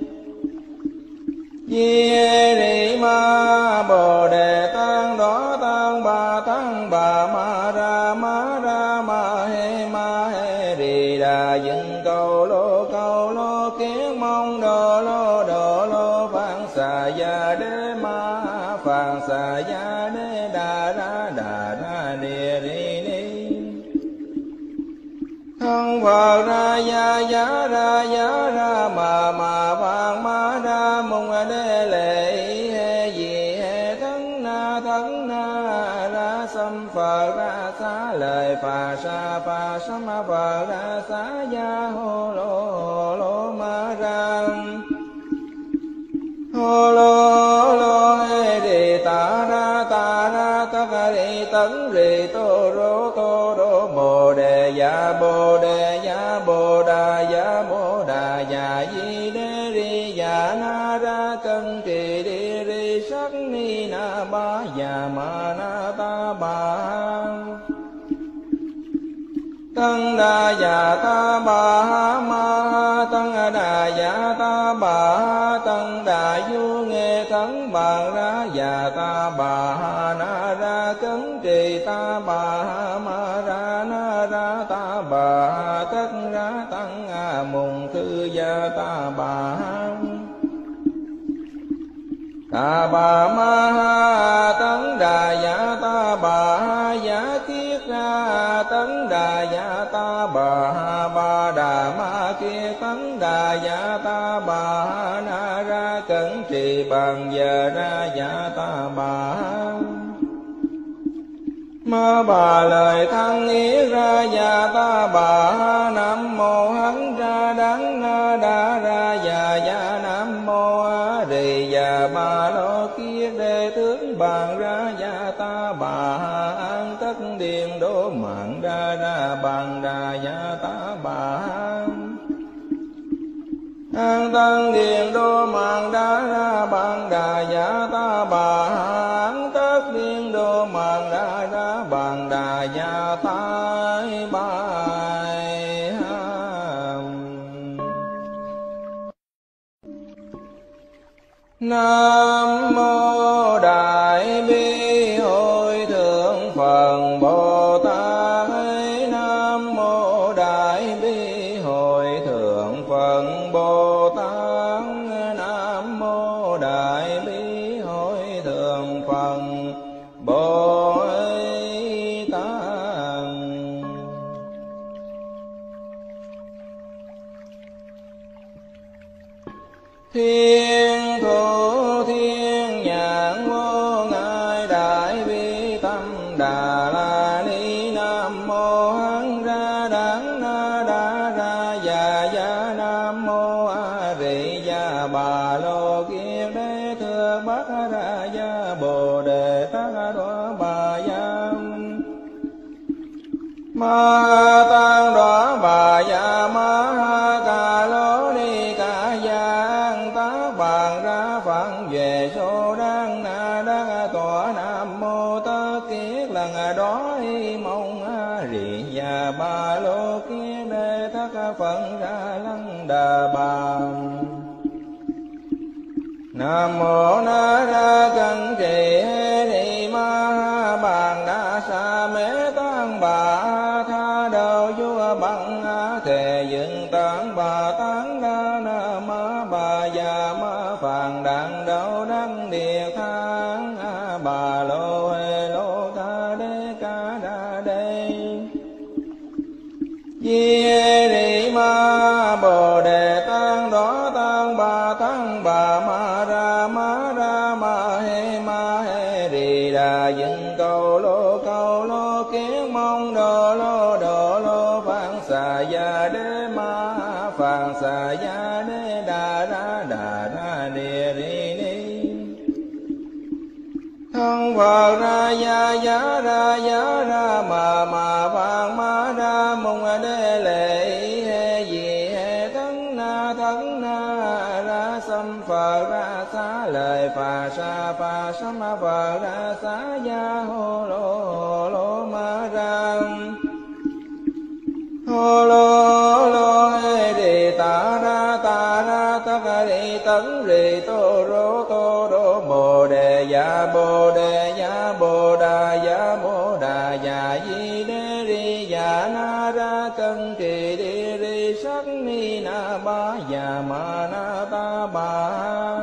di ri ma bồ đề tăng đó tăng bà tăng bà ma ra ma ra ma hê ma hê ri đà dựng cầu lô cầu lô kiến mong đồ lô đồ lô phạn xà ya đế ma phạn xà ya đế đà ra đà ra địa ri ni thân Phật ra ya ya ra ya ra ma ma phạn ma ra mong đế lệ hê di hê thân na phà sa ma phật ra xá gia hô lô hô lô ma ra hô lô lô hê rì ta ra ta ra ta ca rì tấn rì tô rô tô rô bồ đề ya bồ đề ya bồ đà ya bồ đà ya di đê ri ya na ra cân trì đi ri sắc ni na ba ya ma na ta ba tăng đà ya ta ba ma tăng đà ya ta ba tăng đà du nghe thắng bàn ra ya ta ba na ra cấn trì ta ba ma ra na ra ta ba tất ra tăng a mùng thư gia ta ba ta bà ma ha tấn đà ya ta bà ha giá kiết ra tấn đà ya ta bà ha ba đà ma kia tấn đà ya ta bà ha na ra cẩn trì bằng giờ ra ya ta bà ha ma bà lời thăng ý ra ya ta bà ha nam mô hán ra đắng na đa ra ya ya nam mô a rì ya ba lo kia đề tướng bàn ra ya ta bà ha an tất điền đô mạng ra ra bàn đà ya ta bà ha an tăng điền đô mạng đa ra bàn đà ya ta bà ha an tất điền đô mạng đa ra bàn đà ya ta bài ha. Nam mô đại bi hội thượng Phật Bồ Tát. Nam mô đại bi hội thượng Phật Bồ Tát. Nam mô đại bi hội thượng Phật Bồ Tát. Thiên thủ thiên nhãn vô ngại đại bi tâm đà la ni. Nam mô hán ra đắng na đa ra ya ya nam mô a rì ya bà lô kiết đế thưa bát ra ya bồ đề tát đoá bà ya ma tăng đoá bà ya ma ha ca lô ni ca giang tá bàn ra phận về số đăng na đăng tọa. Nam mô tất kiết lần đó mong a rì ya ba lô kiết đế thất phận ra lăng đà bà. Nam mô na ra cân trì hê ni ma ha bàn đa sa mê tăng bà tha đầu vua bằng thề dựng tán bà tán đa na ma bà già ma phàn đàn đầu đăng địa thang bà lô hê lô tha đê ca đa đê di hê ni ma bồ đề tăng đó tăng bà tăng bà ma ra ma ra ma hê ma hê rì đà dựng cầu lô cầu lô kiến mong đồ lô đồ lô phạn xà ya đế ma phạn xà ya đế đà ra đà ra địa ri ni thân Phật ra ya ya ra ya ra ma ma phạn ma ra mong đế lệ hê gì hê thân na thân na ra xâm Phật ra xá lời phà sa phà sa ma Phật ra xá ya hô lô hô lô ma ra hô lô lô hê rì ta ra ta ra ta ca rì tấn rì tô rô tô rô bồ đề ya bồ đề ya bồ đà ya bồ đà ya di đê ri ya na ra cân trì đi ri sắc ni na ba ya ma na ta ba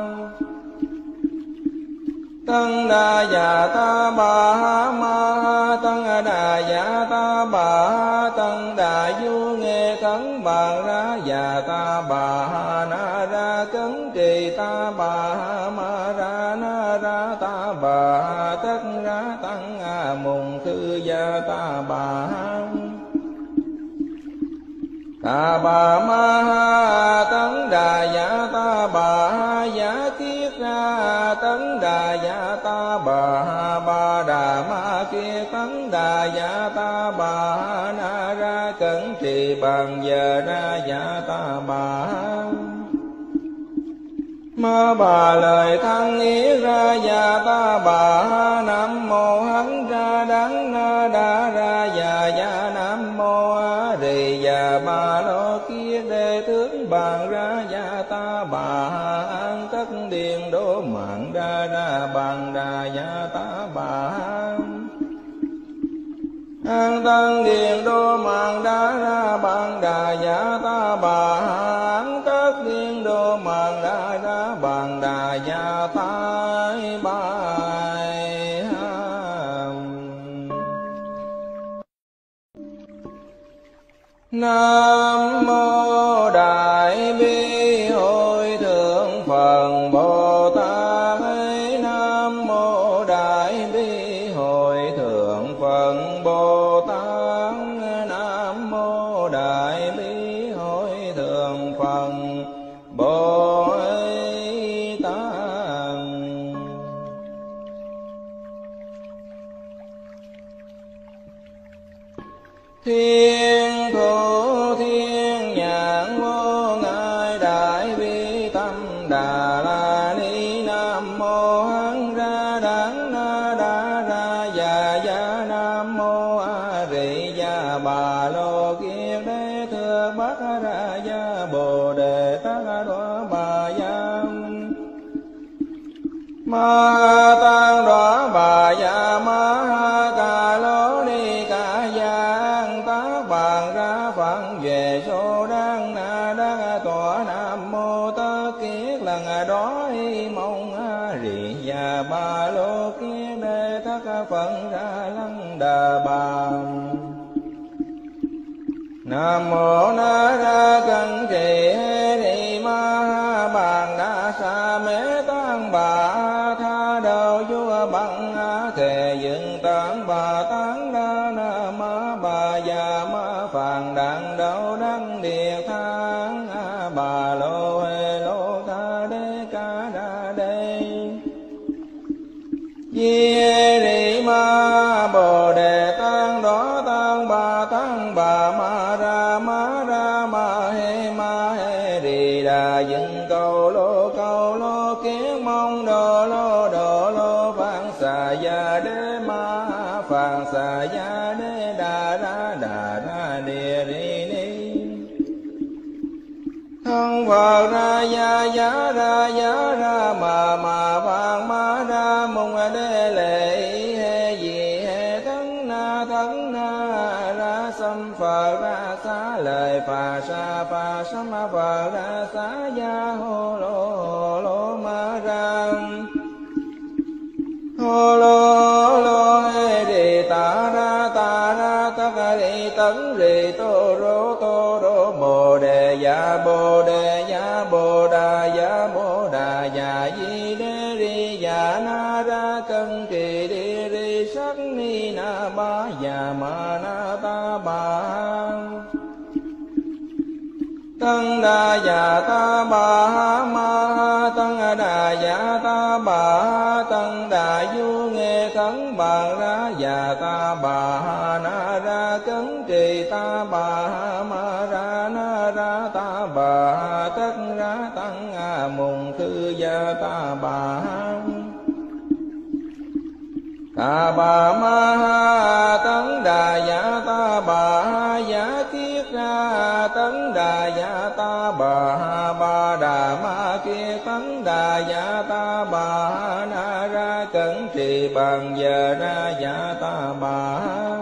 tăng đà ya ta ba ma tăng đà ya ta ba tăng đà du nghe thắng bàn ra ya ta ba na ra cấn trì ta ba ma ra na ra ta ba tất ra tăng a mùng thư gia ta ba Ta bà ma ha tấn đà dạ ta bà ha giả kiết ra tấn đà dạ ta bà ha ba đà ma kia tấn đà dạ ta bà ha na ra cẩn trì bằng giờ ra dạ ta bà ha ma bà lời thăng ý ra dạ ta bà ha nam mô hán ra đắng na đa ra dạ dạ nam mô a rì dạ ba lô kia đề tướng bàn ra dạ ta bà ha an tất điện đô mạng ra ra bàn đà dạ ta bà ha an tân điện đô mạng đa ra bàn đà dạ ta bà ha an tất điện đô mạng đa ra bàn đà dạ ta bài ha. Nam mô Đại Bi Hội Thượng Phật Bồ Tát. Nam mô Đại Bi Hội Thượng Phật Bồ Tát. Nam mô Đại Bi Hội Thượng Phật Bồ Tát. Thiên thủ thiên nhãn vô ngại đại bi tâm đà la ni. Nam mô hán ra đắng na đa ra dạ dạ nam mô a rì dạ bà lô kiết đế thưa bát ra dạ bồ đề tát đoá bà giam ma tăng đoá bà dạ ma ca lô ni ca giang tác bàn ra phận về số đăng na đăng tọa. Nam mô tất kiết lần đó y mong a rì dạ ba lô kiết đế thất phận ra lăng đà bà. Nam mô na ra cẩn trì hê ni ma bàn đa sa mê tăng bà tha đầu vua bằng thề dựng tán bà tán đa na ma bà già ma phàn đàn đầu đăng địa thang bà lô hê lô tha đê ca đa đê di hê ni ma bồ đề tăng đó tăng bà tăng bà ma ra ma ra ma hê ma hê rì đà dựng cầu lô cầu lô kiến mong đồ lô đồ lô phạn xà gia đế ma phạn xà gia đế đà ra đà ra địa ri ni. Thân Phật ra gia giá ra giá ra mà mà phạn ma ra mùng đế lệ hê gì hê thân na thân na ra xâm Phật ra xá lời phà sa phà sâm Phật ra xá gia hô lô hô lô ma ra hô lô lô hê đi ta ra ta ra tất đi tấn rì tô rô tô rô bồ đề dạ bồ đề dạ bồ đà dạ bồ đà dạ di đê ri dạ na ra cân trì đi ri sắc ni na ba dạ ma na ta ba tăng đà dạ ta bà ha ma ha tăng đà dạ ta bà ha tăng đà du nghe khấn bàn ra dạ ta bà ha na ra cấn trì ta bà ha ma ra na ra ta bà ha tất ra tăng a mùng khư gia ta bà ha ta bà ma ha tấn đà dạ ta bà ha giả kiết ra tấn đà dạ ta bà ha ba đà ma kia tấn đà dạ ta bà ha na ra cẩn trì bằng giờ ra dạ ta bà ha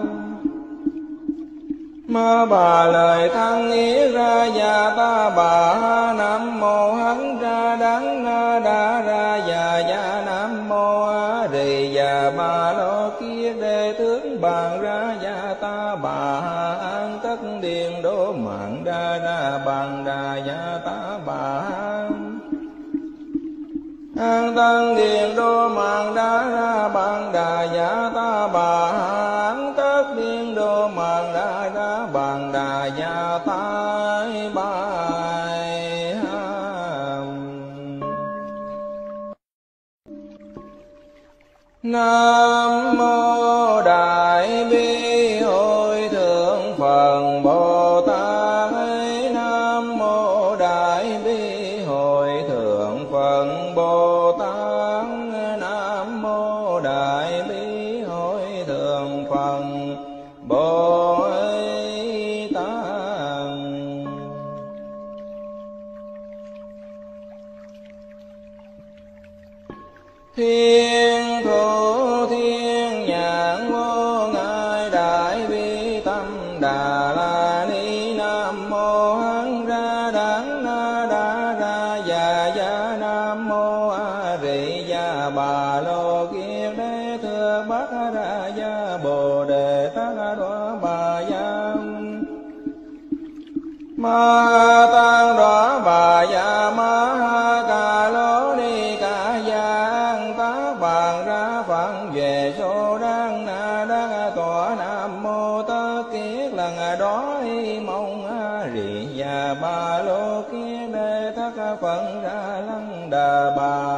ma bà lời thăng ý ra dạ ta bà ha nam mô hán ra đắng na đa ra dạ dạ nam mô a rì dạ ba lô kia đề tướng bàn ra dạ ta bà ha an tất điện đô mạng ra ra bàn đà dạ ta bà ha an tân điện đô mạng đa ra bàn đà dạ ta bà ha an tất điện đô mạng đa ra bàn đà đà dạ tái bài. Nam mô Đại Bi Hội Thượng Phật Bồ Tát. Nam mô Đại Bi Hội Thượng Phật Bồ Tát. Nam mô Đại Bi Hội Thượng Phật Bồ Tát. Thiên thủ thiên nhãn vô ngại đại bi tâm đà la ni. Nam mô hán ra đắng na đa ra già gia. Nam mô a rị gia bà lô kiết đế thưa bát ra gia bồ đề tát đoá bà gia. Ma tăng đoá bà gia ma ca lô ni ca giang tác bàn ra phận về số đăng na đăng tọa. Nam mô tất kiết lần đó y mong a rị gia ba lô kiết đế thất phận ra lăng đà bà.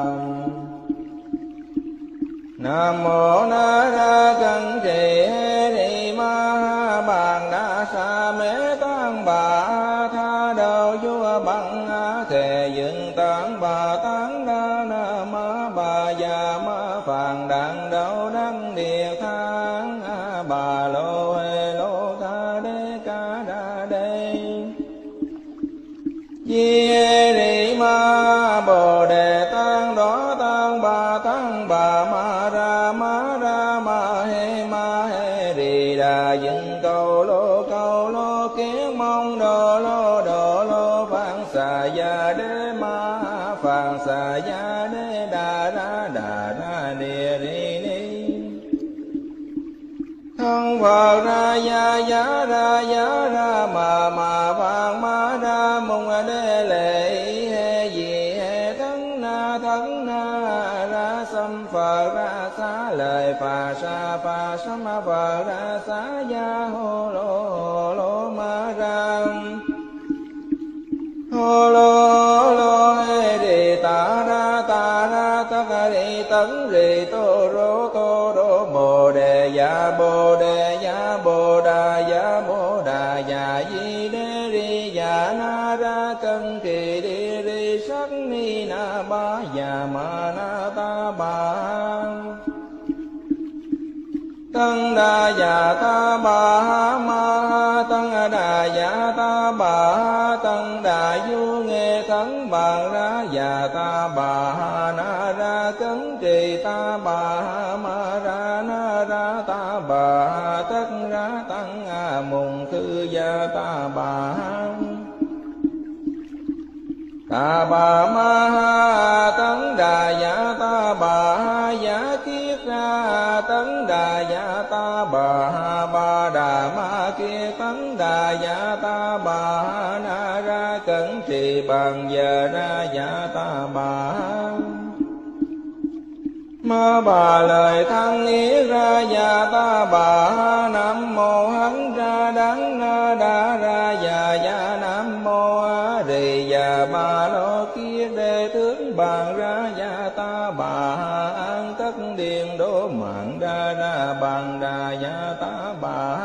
Nam mô na ra cân trì hê ni ma bàn đa sa mê tăng bà tha đầu vua bằng thề dựng tán bà tán đa na ma bà già ma phàn đàn đầu đăng địa thang bà lô hê lô ca đê ca đa đê. Di ri ma bồ đề tăng đó tăng bà tăng bà ma ra ma ra ma hê ma hê ri đà dựng cầu lô cầu lô kiết mong đồ lô đồ lô phạn xà gia đế ma phạn xà gia đế đà ra đà ra địa ri ni. Thân Phật ra gia giá ra giá ra mà mà vàng ma ra mong đế lệ hê gì hê thân na thân na ra xâm Phật ra xá lời phà sa phà sa ma Phật ra xá gia hô lô hô lô ma ra hô lô lô hê đi ta ra ta ra tất đi tấn rì tô rô tô rô bồ đề dạ bồ đề dạ bồ đà dạ bồ đà dạ di đế ri dạ na ra cân kỳ đi ri sắc ni na ba dạ ma na ta ba. Tăng đà dạ ta bà ma tăng đà dạ ta bà tăng đà du nghe thắng bàn ra dạ ta bà na ra cấn trì ta bà ma ra na ra ta bà tất ra tăng mùng thư gia ta bà. Ta bà ma tấn đà dạ ta bà giả kiết ra tấn đà dạ ta bà ba đà ma kia tấn đà dạ ta bà na ra cẩn trì bằng giờ ra dạ ta bà. Ma bà lời thăng ý ra dạ ta bà. Nam mô hán ra đắng na đa ra dạ dạ. Nam mô a rị dạ bà lô kiết đế tướng bàn ra dạ ta bà. An tất điện đô mạng ra ra bàn đà dạ ta bà.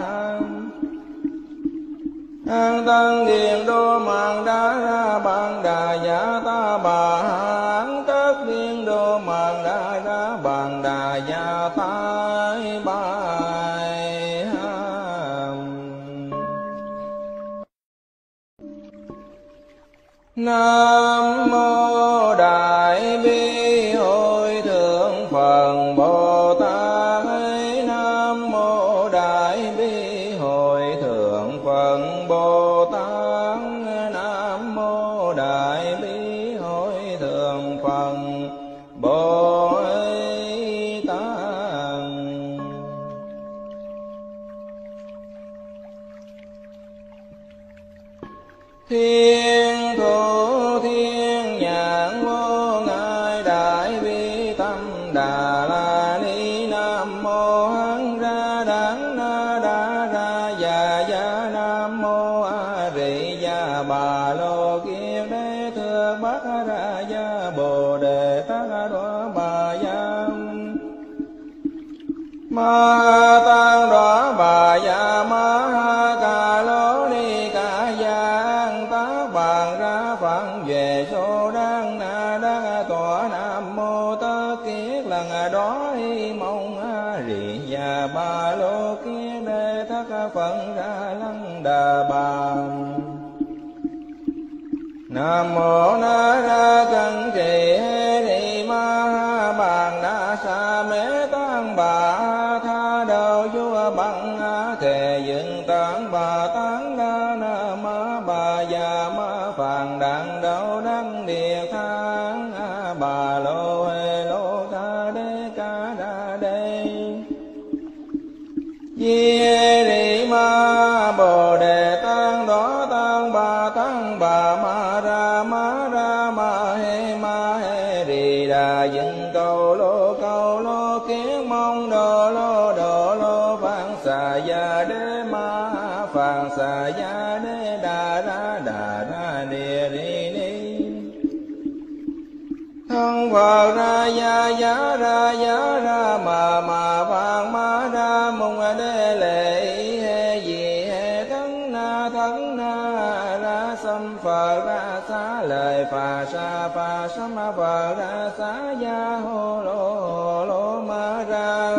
An tăng điện đô mạng đa ra bàn đà dạ ta bà. An tất điện đô mạng đa ra bàn đà dạ ta bài. Nam mô Đại Bi Hội Thượng Phật Bồ Tát. Nam mô Đại Bi Hội Thượng Phật Bồ Tát. Nam mô Đại Bi Hội Thượng Phật Bồ Tát. Thiên thủ thiên nhãn vô ngại đại bi tâm đà la ni. Nam mô hán ra đắng na đa ra già gia. Nam mô a rị gia bà lô kiết đế thượng bát ra gia bồ đề tát đoá bà gia ma tăng đoá bà gia ma ca lô ni ca giang tác bàn ra phận về số đăng na đăng tọa nam mô tất kiết lần đó y mong rị gia ba lô kiết đế thất phận ra lăng đà bà nam mô na ra cân trì hê ni ma bàn na sa mê tăng bà tha đầu vua bằng thề dựng tán bà tán đa na ma bà già ma phàn đặng đầu đăng địa thang bà lô hê lô ca đê ca đa đê di hê ni ma bồ đề tăng đó tăng bà tăng bà ma ra ma ra ma hê ma hê rì đà dựng cầu lô cầu lô kiến mong đồ lô đồ lô phạn xà gia đế ma phạn xà gia đế đà ra đà ra địa ri ni thân Phật ra gia giá ra giá ra mà mà phạn ma ra mong đế lệ hê gì hê thân na thân na ra xâm Phật ra xá lời phà sa phà sâm Phật ra xá gia hô lô hô lô ma ra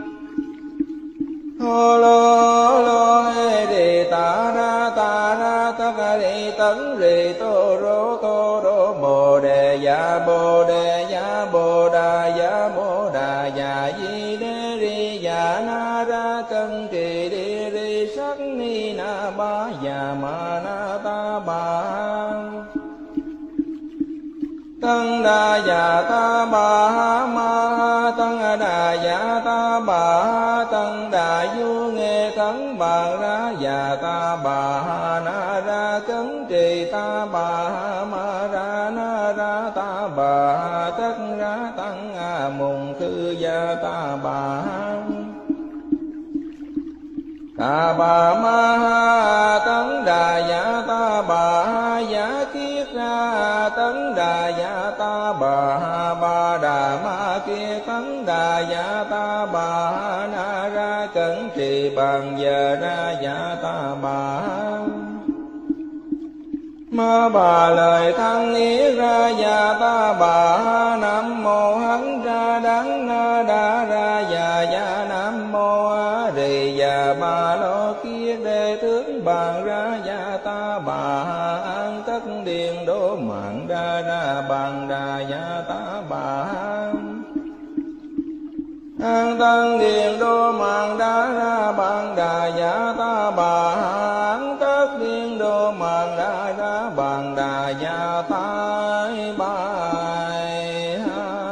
hô lô lô hê đi ta ra ta ra tất cả đi tấn rì tô rô tô rô bồ đề dạ bồ đề dạ bồ đà dạ bồ đà dạ di đê ri dạ na ra cân trì đi ri sắc ni na ba dạ ma na ta ba tăng đà dạ ta bà ma tăng đà dạ ta bà tăng đà du nghe thắng bà ra dạ ta bà na ra cấn trì ta bà ma ra na ra ta bà tất ra tăng mùng khư gia ta bà ta bà ma tấn đà dạ ta bà giả kiết ra tấn đà dạ ta bà ba đà ma kia tấn đà dạ ta bà na ra cẩn trì bằng giờ ra dạ ta bà ma bà lời thăng ý ra dạ ta bà nam mô hấn ra đắng na đa ra dạ dạ nam mô rì dạ bà lô kia đề tướng bàn ra dạ ta bà an tất điền đô mạng ra ra bàn đà dạ ta bà an tân điền đô mạng đa ra bàn đà dạ ta bà an tất điền đô mạng đa ra bàn đà dạ ta bài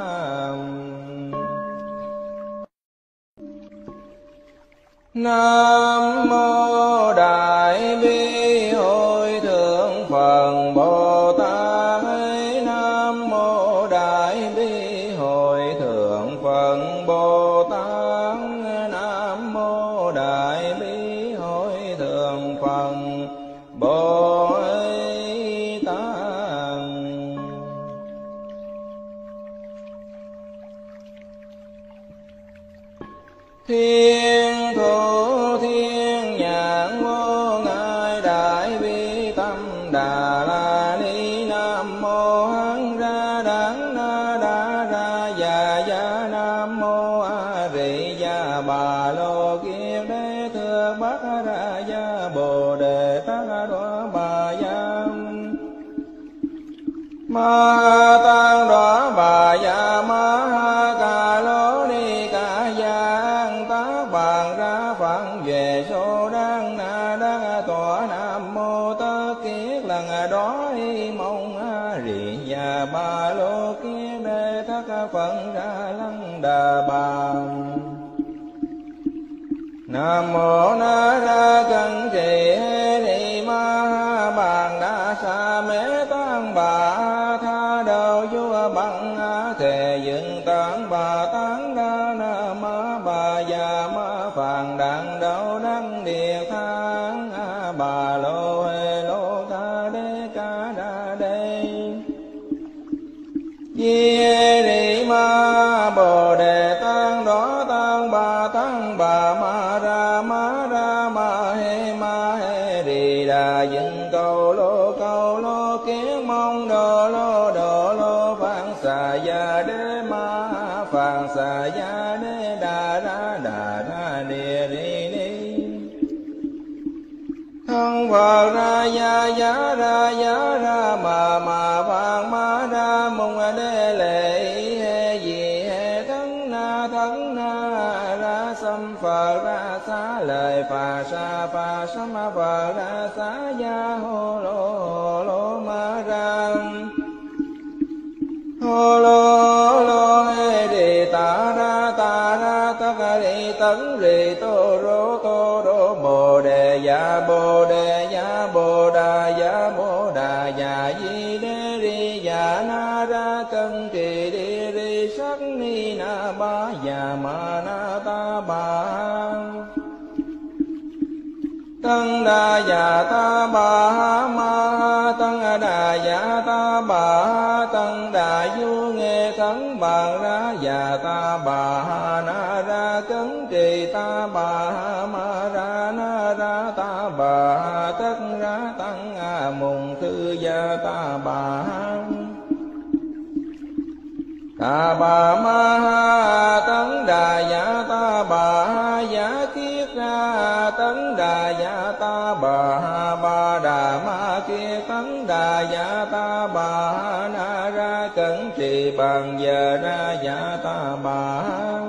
nam mô đại bi hội thượng Phật Bồ Tát nam mô đại bi hội thượng Phật Bồ Tát nam mô đại bi hội thượng Phật Bồ Tát thiên thủ thiên nhãn vô ngại đại bi tâm đà la ni nam mô hán ra đắng na đa ra dạ dạ nam mô a rị gia bà lô kiết đế thượng bát ra gia bồ đề tát đoá bà gia ma tăng đoá bà gia ma ca lô ni ca giang tác bàn ra phận về số đăng na đăng tọa nam mô tất kiết lần đó y mong rị gia ba lô kiết đế thất phận ra lăng đà bà nam mô na ra cân trì hê ni ma bàn đa sa mê tăng bà tha đầu vua bằng thề dựng tán bà tán đa na ma bà già ma phàn đặng đầu đăng địa thang bà lô hê cầu lô cầu lô kiến mong đồ lô đồ lô phạn xà ya đế ma phạn xà ya đế đà ra đà ra địa ri ni thân Phật ra ya ya ra ya ra mà mà phạn ma ra mong đế lệ he gì he thân na thân na ra xâm Phật ra xá lời phà sa phà sa ma Phật ra xá ya hô lô lô ma ra hô lô lô he đi ta ra ta ra ta ca đi tấn rì tô rô tô rô bồ đề ya bồ đề ya bồ đà ya bồ đà ya di đế ri ya na ra cân trì đi ri sắc ni na ba ya ma na ta ba tăng đà ya ta ba ma tăng đà ya ta ba tăng đà du nghe thắng bàn ra ya ta ba na ra cấn trì ta ba ma ra na ra ta ba tất ra tăng a mùng thư ya ta ba ta bà ma ha tấn đà ya ta bà ha giá kiết ra tấn đà ya ta bà ha ba đà ma kia tấn đà ya ta bà ha na ra cẩn trì bằng giờ ra ya ta bà ha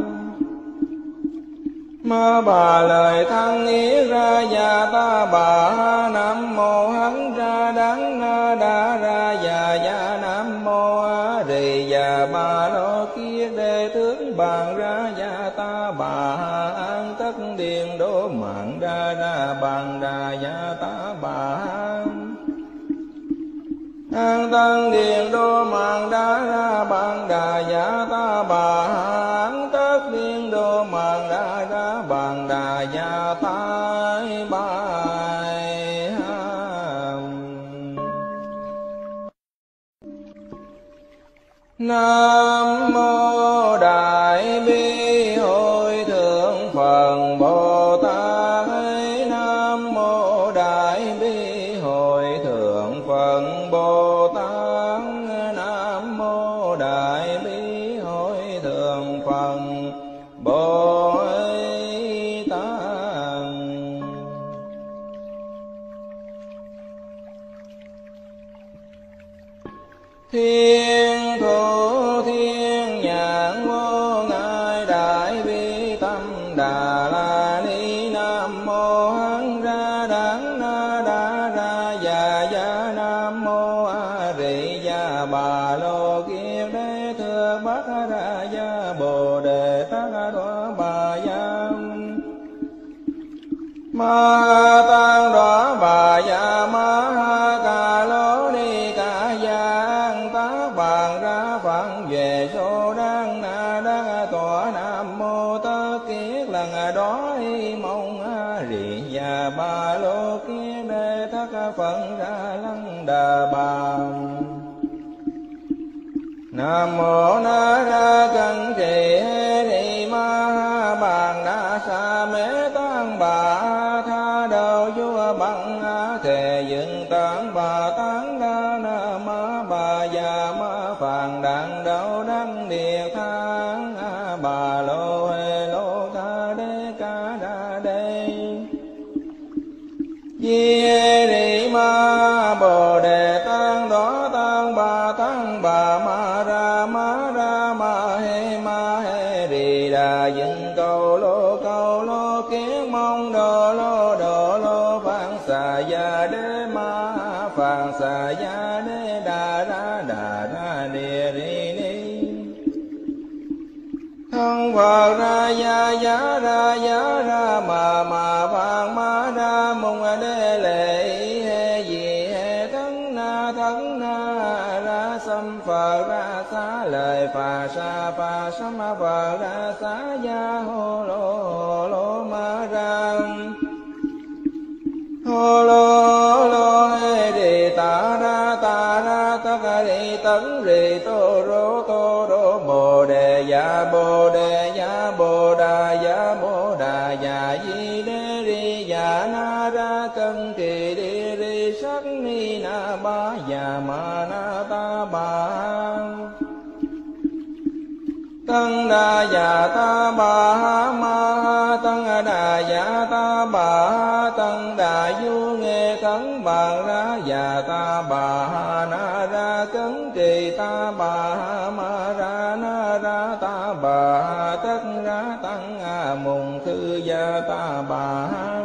ma bà lời thăng ý ra ya ta bà ha nam mô hán ra đắng na đa ra ya ya nam mô a rì ya ba lô kia đề tướng bàn ra ya ta bà ha an tất điền đô mạng ra ra bàn đà ya ta bà ha an tăng điền đô mạng đa ra bàn đà ya ta bà ha an tất điền đô mạng đa ra bàn đà ya ta bài ha. Nam mô Đại Bi Hội Thượng Phật Bồ Tát. Nam mô Đại Bi Hội Thượng Phật Bồ Tát. Nam mô Đại Bi Hội Thượng Phật Bồ Tát. Thiên thủ thiên nhãn vô ngại đại bi tâm đà la ni. Nam mô hán ra đắng na đa ra ya ya nam mô a rì ya bà lô kiếp đế thưa bát ra ya bồ đề tát đoá bà ya ma tăng đoá bà ya ma ha ca lô ni ca giang tá bàn ra phận về số đăng na đăng tọa. Nam mô tất kiết lần đó mong a rì ya ba lô kiết đế thất phận ra lăng đà bà. Nam mô na ra cân trì hê ni ma ha bàn na sa mê tăng bà tha đầu vua bằng a thề dựng tán bà tán đa na ma bà già ma phàn đàn đầu đăng địa thang a bà lô hê lô tha đê ca đa đê di hê ni ma bồ đề tăng đó tăng bà tăng bà ma ra ma ra ma hê ma hê rì đà dựng cầu lô cầu lô kiến mong đồ lô đồ lô phạn xà ya đế ma phạn xà ya đế đà ra đà ra địa ri ni thân Phật ra ya ya ra ya ra mà mà phạn ma ra mong đế lệ he gì he thân na thân na ra xâm Phật ra xá lời phà sa phà sa ma Phật ra xá ya hô lô lô ma ra hô lô lô he đi ta ra ta ra ta ca đi tấn rì tô rô tô rô bồ đề ya bồ đề ya bồ đà ya bồ đà ya di đế ri ya na ra cân trì đi ri sắc ni na ba già ma na ta bà tăng đà già ta bà ma tăng đà già ta bà tăng đà du nghe cấn bàn ra già ta bà na ra cấn trì ta bà ma ra na ra ta bà tất ra tăng a mùng khư gia ta bà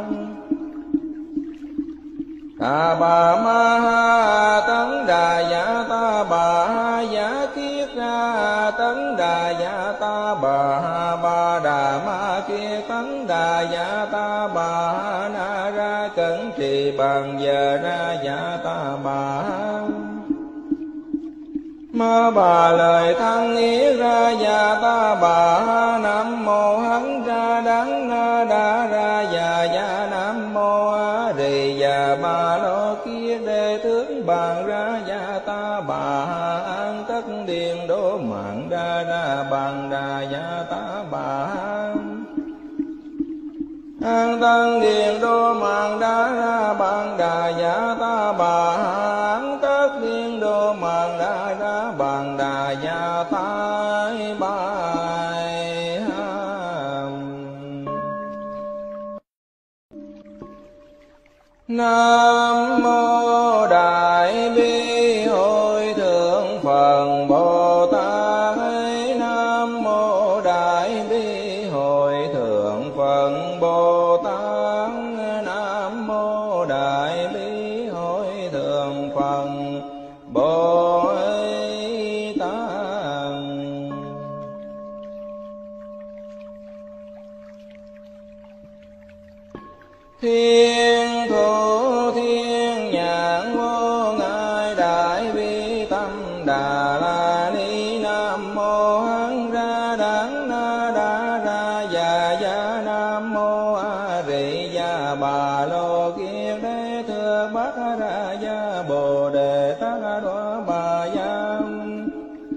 ta bà ma tấn đà dạ ta bà giả kiết ra tấn đà dạ ta bà ba đà ma kia tấn đà dạ ta bà na ra cẩn trì bằng giờ ra dạ ta bà ma bà lời thăng ý ra dạ ta bà nam mô hán ra đắng na đa ra dạ dạ nam mô a rì dạ ba lô kia đề tướng bàn ra dạ ta bà an tất điền đô mạng ra ra bàn đà dạ ta bà an tăng điền đô mạng đa ra bàn đà dạ ta bà an tất điền đô mạng đa ra bàn đà dạ ta bài Nam mô Đại Bi Hội Thượng Phật Bồ Tát. Nam mô Đại Bi Hội Thượng Phật Bồ Tát. Nam mô Đại Bi Hội Thượng Phật Bồ Tát. Thiên thủ thiên nhãn vô ngại đại bi tâm đà la ni. Nam mô hán ra đắng na đa ra già già. Nam mô a rì già bà lô kiết đế thưa bát ra gia bồ đề tát đoá bà giam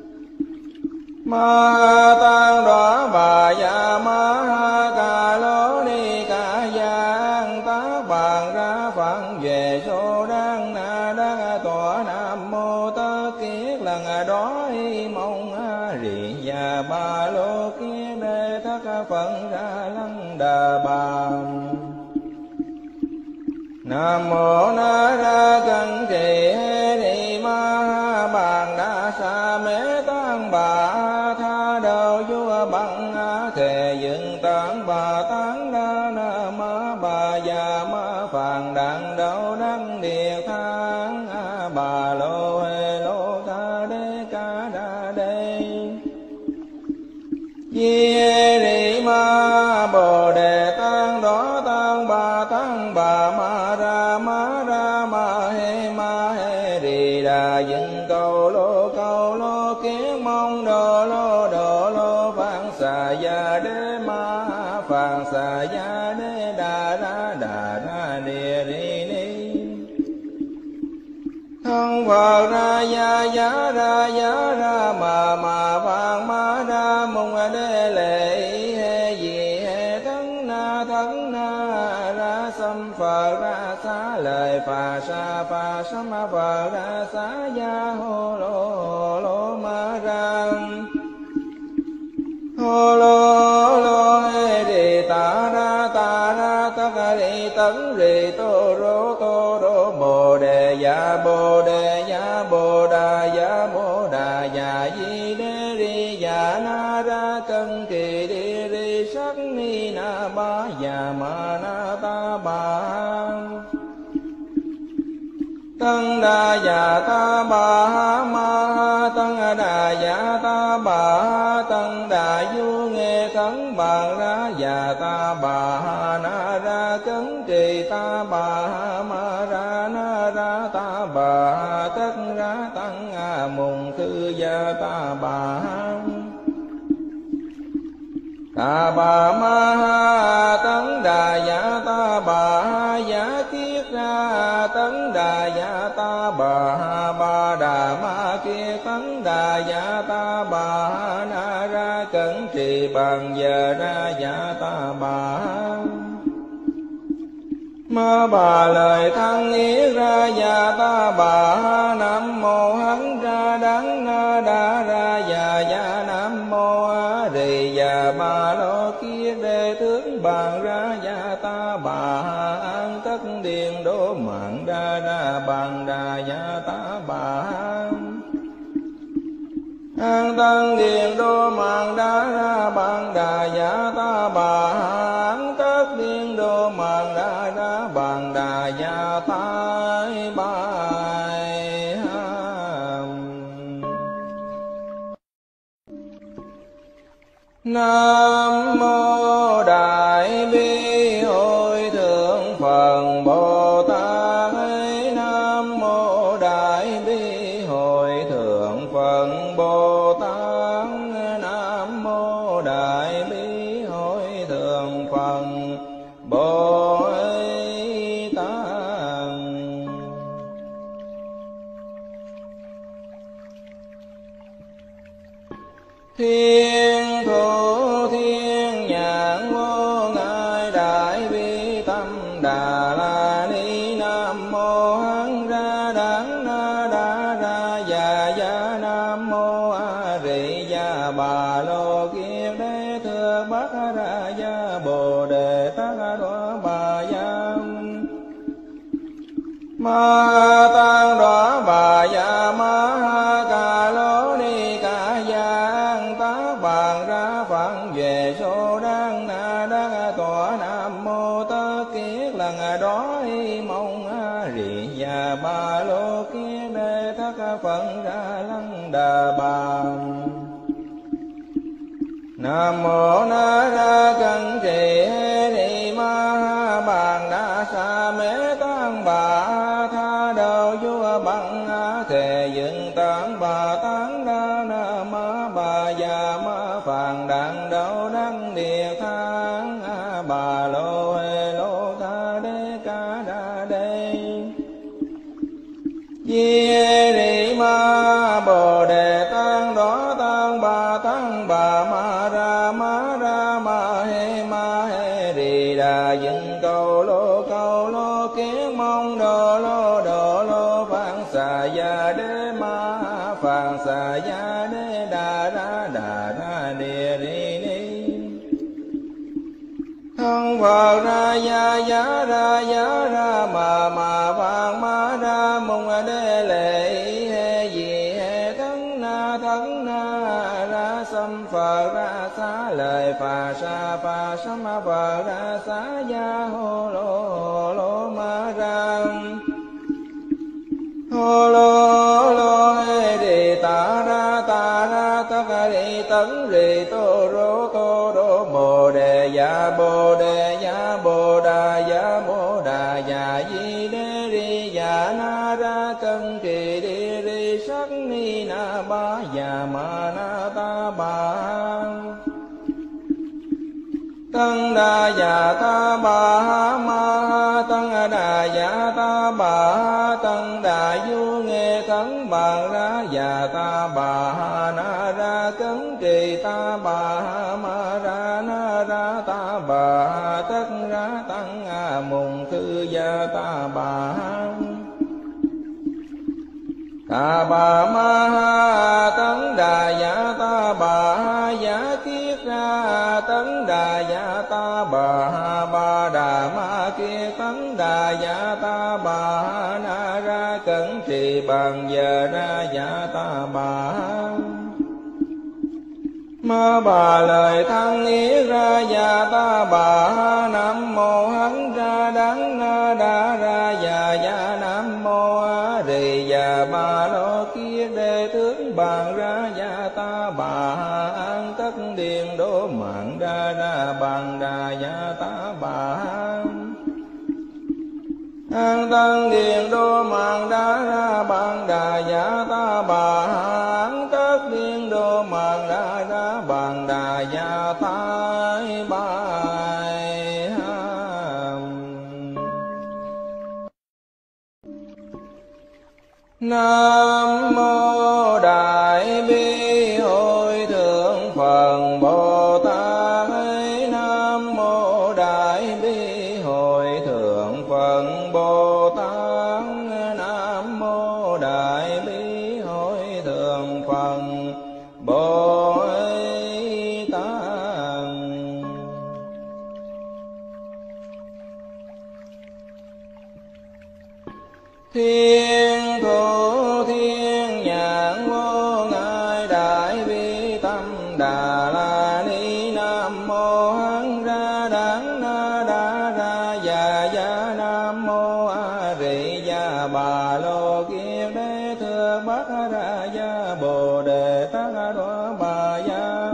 ma tăng đoá bà già ma ca lô ni ca giang tác bàn ra phận về số đăng na đăng tọa. Nam mô tất kiết lần đó mong a rì già ba lô kiết đế thất phận ra lăng đà bà. Nam mô na ra cẩn trì hê ni ma bàn đa sa mê tăng bà tha đầu vua bằng thề dựng tán bà tán đa na ma bà già ma phàn đặng đầu đăng địa thang bà lô hê lô tha đê ca đa đê di hê ni ma bồ đề tăng đó tăng bà tăng bà ma ra ma ra ma hê ma hê rì đà dựng cầu lô cầu lô kiến mong đồ lô đồ lô phạn xà gia đế ma phạn xà gia đế đà ra đà ra địa ri ni thân Phật ra gia giá ra giá ra mà mà phạn ma ra mong đế lệ hê gì hê thân na thân na ra xâm Phật ra xá lời phà sa phà sám Phật ra xá gia hô lô hô lô ma ra hô lô lô hê rì ta ra ta ra tất rì tấn rì tô rô tô rô bồ đề dạ bồ đề dạ bồ đà dạ bồ đà dạ di đế ri dạ na ra cân kỳ đi ri sắc ni na ba dạ ma na ta ba tăng đà dạ ta bà ma tăng đà dạ ta bà tăng đà du nghe cấn bàn ra dạ ta bà na ra cấn trì ta bà ma ra na ra ta bà tất ra tăng a mùng khư gia ta bà ta bà ma tấn đà dạ ta bà giả kiết ra tấn đà dạ ta bà ba đà ma kia tấn đà dạ ta bà na ra cẩn trì bằng giờ ra dạ ta bà Ma bà lời thăng yết ra ya ta bà. Nam mô hán ra đắng na đa ra ya ya. Nam mô a rì ya ba lo kia đề tướng bàn ra ya ta bà. An tất điện đô mạng đa ra bàn đà ya ta bà. An tân điện đô mạng đa ra bàn đà ya ta bà. An tất điện đô mạng đa ra bàn đà ya ta bà. Nam mô Đại Bi Hội Thượng Phật Bồ Tát. Nam mô Đại Bi Hội Thượng Phật Bồ Tát. Nam mô Đại Bi Hội Thượng Phật Bồ Tát. Thiên thủ thiên nhãn vô ngại đại bi tâm đà la ni. Nam mô hán ra đắng na đa ra ya ya. Nam mô a rì ya bà lô kiết đế thưa bát ra ya bồ đề tát đoá bà ya. Ma tăng đoá bà ya ma ca lô ni ca ya. Tác bàn ra phận về số đăng na đắc tọa. Nam mô tất kiết lần đó mong a rì ya ba lô kiết đế thất phận ra lăng đà bà. Nam mô na ra cân trì hê ni ma bàn đa sa mê tăng bà. Tha đầu vua bằng thề dựng tán bà tán đa na ma bà già ma phàn đàn đầu đăng địa thang. Bà lô hê lô tha đế ca đa đê. Di rì ma bồ đề tăng đó tăng bà tăng bà ma ra ma ra ma hê ma hê rì đà dựng cầu lô cầu lô kiến mong đồ lô đồ lô phạn xà ya đế ma phạn xà ya đế đà ra đà ra địa rì ni. Thân Phật ra ya ya ra ya ra ma ma phạn ma ra mong đế lệ hê gì hê thân na thân na ra xâm Phật ra xá lời phà sa phà sám Phật ra xá ya hô lô hô lô ma ra. Hô lô lô hê rì ta ra ta ra tất rì tấn rì tô rô tô rô bồ đề ya bồ đề ya bồ đà ya bồ đà ya di đế rì ya na ra cân trì đi rì sắc ni na ba ya ma na ta ba. Tăng đà ya ta bà ma tăng đà ya ta bà. Tăng đà du nghe thắng bàn ra ya ta bà na ra cấn trì ta bà ma ra na ra ta bà. Tất ra tăng mùng thư ya ta bà. Ta bà ma tấn đà ya ta bà ya kiết ra tấn đà ya ta bà. Ba đà ma kia tấn đà ya ta bà na ra cẩn trì bàn giờ ra ya ta bà. Ma bà lời thăng yết ra ya ta bà. Nam mô hán ra đắng na đa ra ya ya. Nam mô a rì ya ba lo kia đề tướng bàn ra ya ta bà. An tất điện đô mạng đa ra bàn đà ya ta bà. An tân điện đô mạng đa ra bàn đà ya ta bà. An tất điện đô mạng đa ra bàn đà ya ta bà. Nam mô Đại Bi Hội Thượng Phật Bồ Tát. Nam mô Đại Bi Hội Thượng Phật mô đại bi hội thượng Phật Bồ Tát. Thiên thủ thiên nhãn vô ngại đại bi tâm đà la ni. Nam mô hán ra đắng na đa ra già gia. Nam mô a rị gia bà lô kiết đế thượng bát ra gia bồ đề tát đoá bà gia.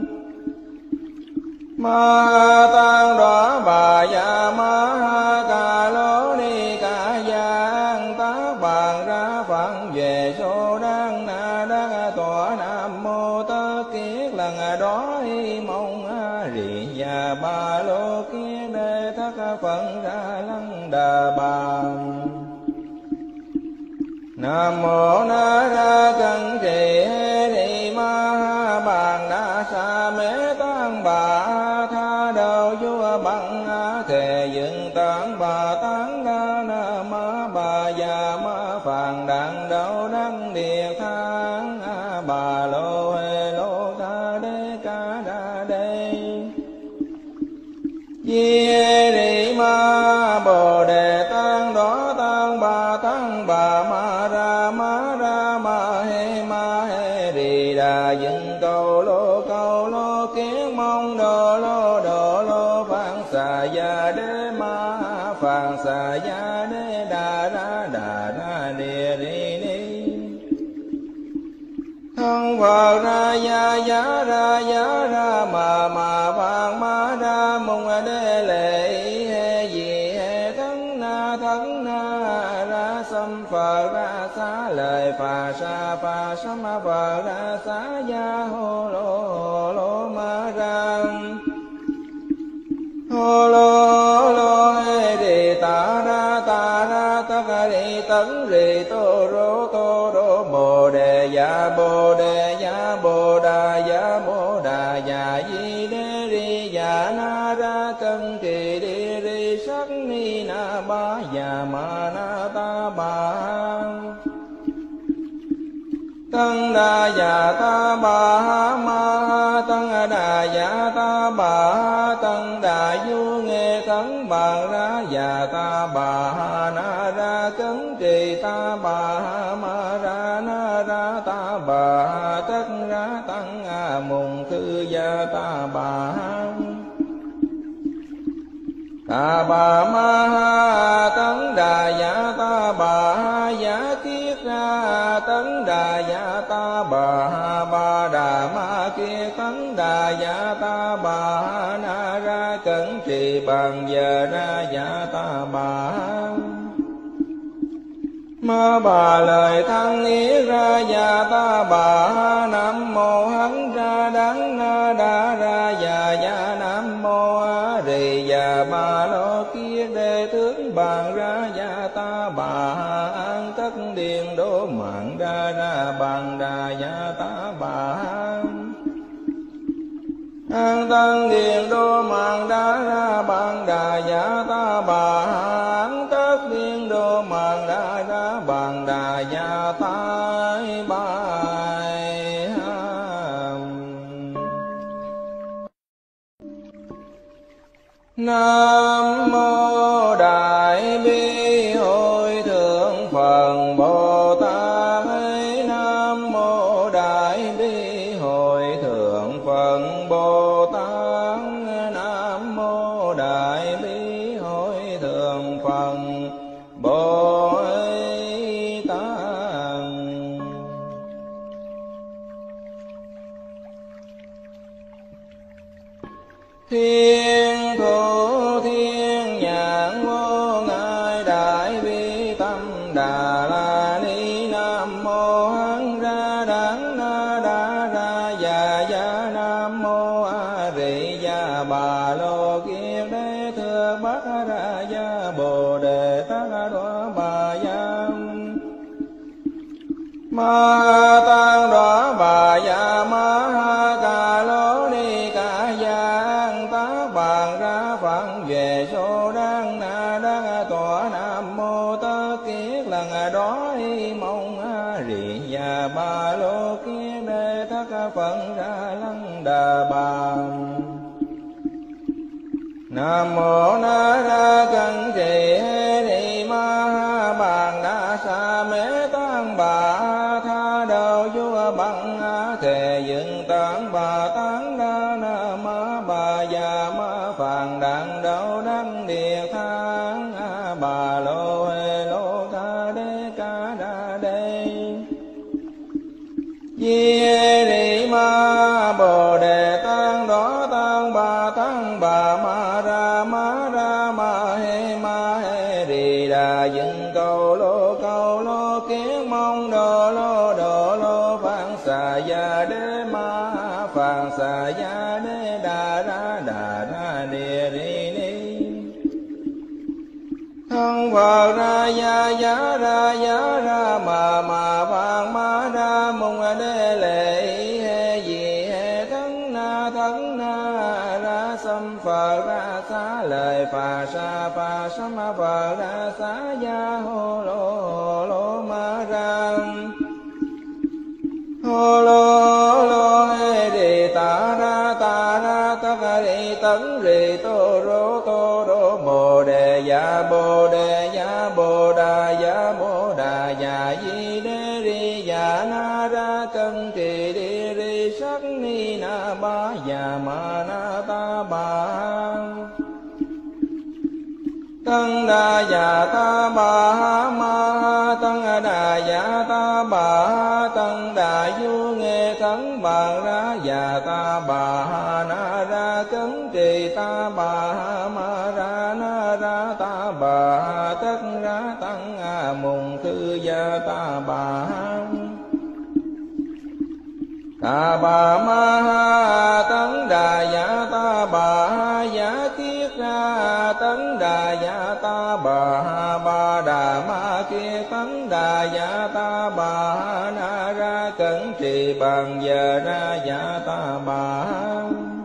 Ma tăng đoá bà gia ma ca lô ni ca giang tác bàn ra phận về số đăng na đăng tọa. Nam mô tất kiết lần đó mong a rị gia ba lô kiết đế thất phận ra lăng đà bà. Nam mô na ra cân trì hê ni ma bàn đa sa mê tăng bà tha đầu vua bằng thề dựng tán bà tán đa na ma bà già ma phàn đàn đầu đăng địa thang bà lô hê lô ta đê ca đa đê di hê ni ma bồ đề tăng đó tăng bà tăng bà ma ra ma ra ma hê ma hê rì đà dựng cầu lô cầu lô kiến mong đồ lô đồ lô phạn xà gia đế ma phạn xà gia đế đà ra đà ra địa ri ni. Thân Phật ra gia giá ra giá ra mà mà phạn ma ra mong đế lệ hê gì hê thân na thân na ra xâm Phật ra xá lời phà sa phà sâm Phật ra xá gia hô lô hô lô ma ra hô lô hô lô hê rì ta ra ta ra tất rì tấn rì tô rô tô rô bồ đề dạ bồ đề dạ bồ đà dạ bồ đà dạ di đê ri dạ na ra cân trì đi ri sắc ni na ba dạ ma na ta ba tăng đà dạ ta bà ma tăng đà dạ ta bà tăng đà du nghe tấn bàn ra dạ ta bà na ra cấn trì ta bà ma ra na ra ta bà tất ra tăng a mùng thư gia ta bà ta bà ma tấn đà dạ ta bà giả kiết ra tấn đà dạ ta bà ba đà ma kia tấn đà dạ ta bà na ra cẩn trì bằng giờ ra dạ ta bà ma bà lời thăng ý ra dạ ta bà. Nam mô hán ra đắng na đa ra dạ dạ. Nam mô a rì dạ bà lô kia đế tướng bàn ra dạ ta bà an tất điền đô mạng ra ra bàn đà dạ ta bà an tân điền đô mạng đa ra bàn đà dạ ta bà an tất điền đô mạng đa ra bàn đà dạ ta bài. Nam mô đại bi hội thượng Phật Bồ Tát. Nam mô đại bi hội thượng Phật Bồ Tát. Nam mô đại bi hội thượng Phật Bồ Tát. Thiên thủ thiên nhãn vô ngại đại bi tâm đà la ni. Nam mô hán ra đắng na đa ra già gia. Nam mô a rị gia bà lô kiết đế thượng bát ra gia bồ đề tát đoá bà gia. Ma tăng đoá bà gia ma ca lô ni ca giang tác bàn ra phận về số đăng na đăng tọa. Nam mô tất kiết lần đó mong rì già ba lô kia đê thất phận ra lăng đà bà. Nam mô Na Ra Cẩn Trì Hê Rì Ma Ha Bàn Đa Sa Mê Tăng Bà Tha Đầu Vua Bằng Thề Dựng Tán Bà Tán Đa Na Ma Bà Già Ma Phàn Đàn Đầu Đăng Địa Thang Bà Lô Hê Lô Tha Đê Ca Đa Đê Di Hê Rì Ma Bồ Đề Tăng Đó Tăng Bà Tăng Bà Ma Ra Ma Ra Ma Hê Ma Hê Rì Đà Dựng Cầu Lô Cầu Lô Kiến Mong Đồ Lô Đồ Lô Phạn Xà Gia Đê Ma Phạn Xà Gia Đê Đà Ra Đà Ra Địa Rì Ni Thân Phật Ra Gia Giá Ra Giá Ra Ma Ma Phạn Ma Ra Mùng Đê Lệ Hê Di Hê Thân Na Thân Na Ra Sam Phật Ra Xá Lời Phà Sa Phà Sam Phật Ra Xá Gia Hô Lô Hô Lô Ma Ra Hô Lô Hô Lô Hê Rì Ta Ra Ta Ra Tất Rì Tấn Rì Tô Rô Tô Rô Bồ Đề Dạ Bồ Đề Dạ Bồ Đà Dạ Bồ Đà Dạ Di Đê Rì Dạ Na Ra Cân Trì Đi Rì Sắc Ni Na Ba Dạ Ma Na Ta Ba Tăng Đà Dạ Ta Bà Ha Ma Ha Tăng Đà Dạ Ta Bà Ha Tăng Đà Du Nghe Thắng Bàn Ra Dạ Ta Bà Ha Na Ra Cấn Trì Ta Bà Ha Ma Ra Na Ra Ta Bà Ha Tất Ra Tăng A Mùng Thư Gia Ta Bà Ha Ta Bà Ma Ha Tấn Đà Dạ Ta Bà Ha Giả Kiết Ra Tấn Đà Dạ Ta Bà Ha Ba Đà Ma Kiết Tấn Đà Dạ Ta Bà Ha Na Ra Cẩn Trì Bàn Giờ Ra Dạ Ta Bà Ha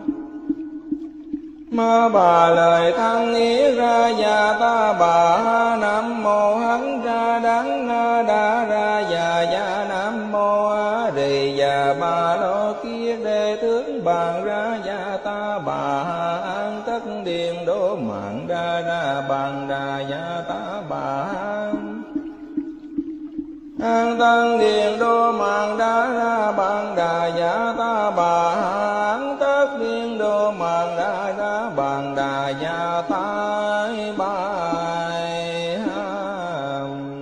Ma Bà Lời Thăng Ý Ra Dạ Ta Bà Ha Nam Mô Hán Ra Đắng Na Đa Ra Dạ Dạ Nam Mô A Rì Dạ Ba Lô Kiết Đê Tướng Bàn Ra Dạ Ta Bà Ha An Tất Điền Đô Mạng Ra Ra Bàn Đà Dạ Ta Bà Ha An Tăng Điền Đô Mạng Đa Ra Bàn Đà Dạ Ta Bà Ha An Tất Điền Đô Mạng Đa Ra Bàn Đà Dạ Ta Bài Ha.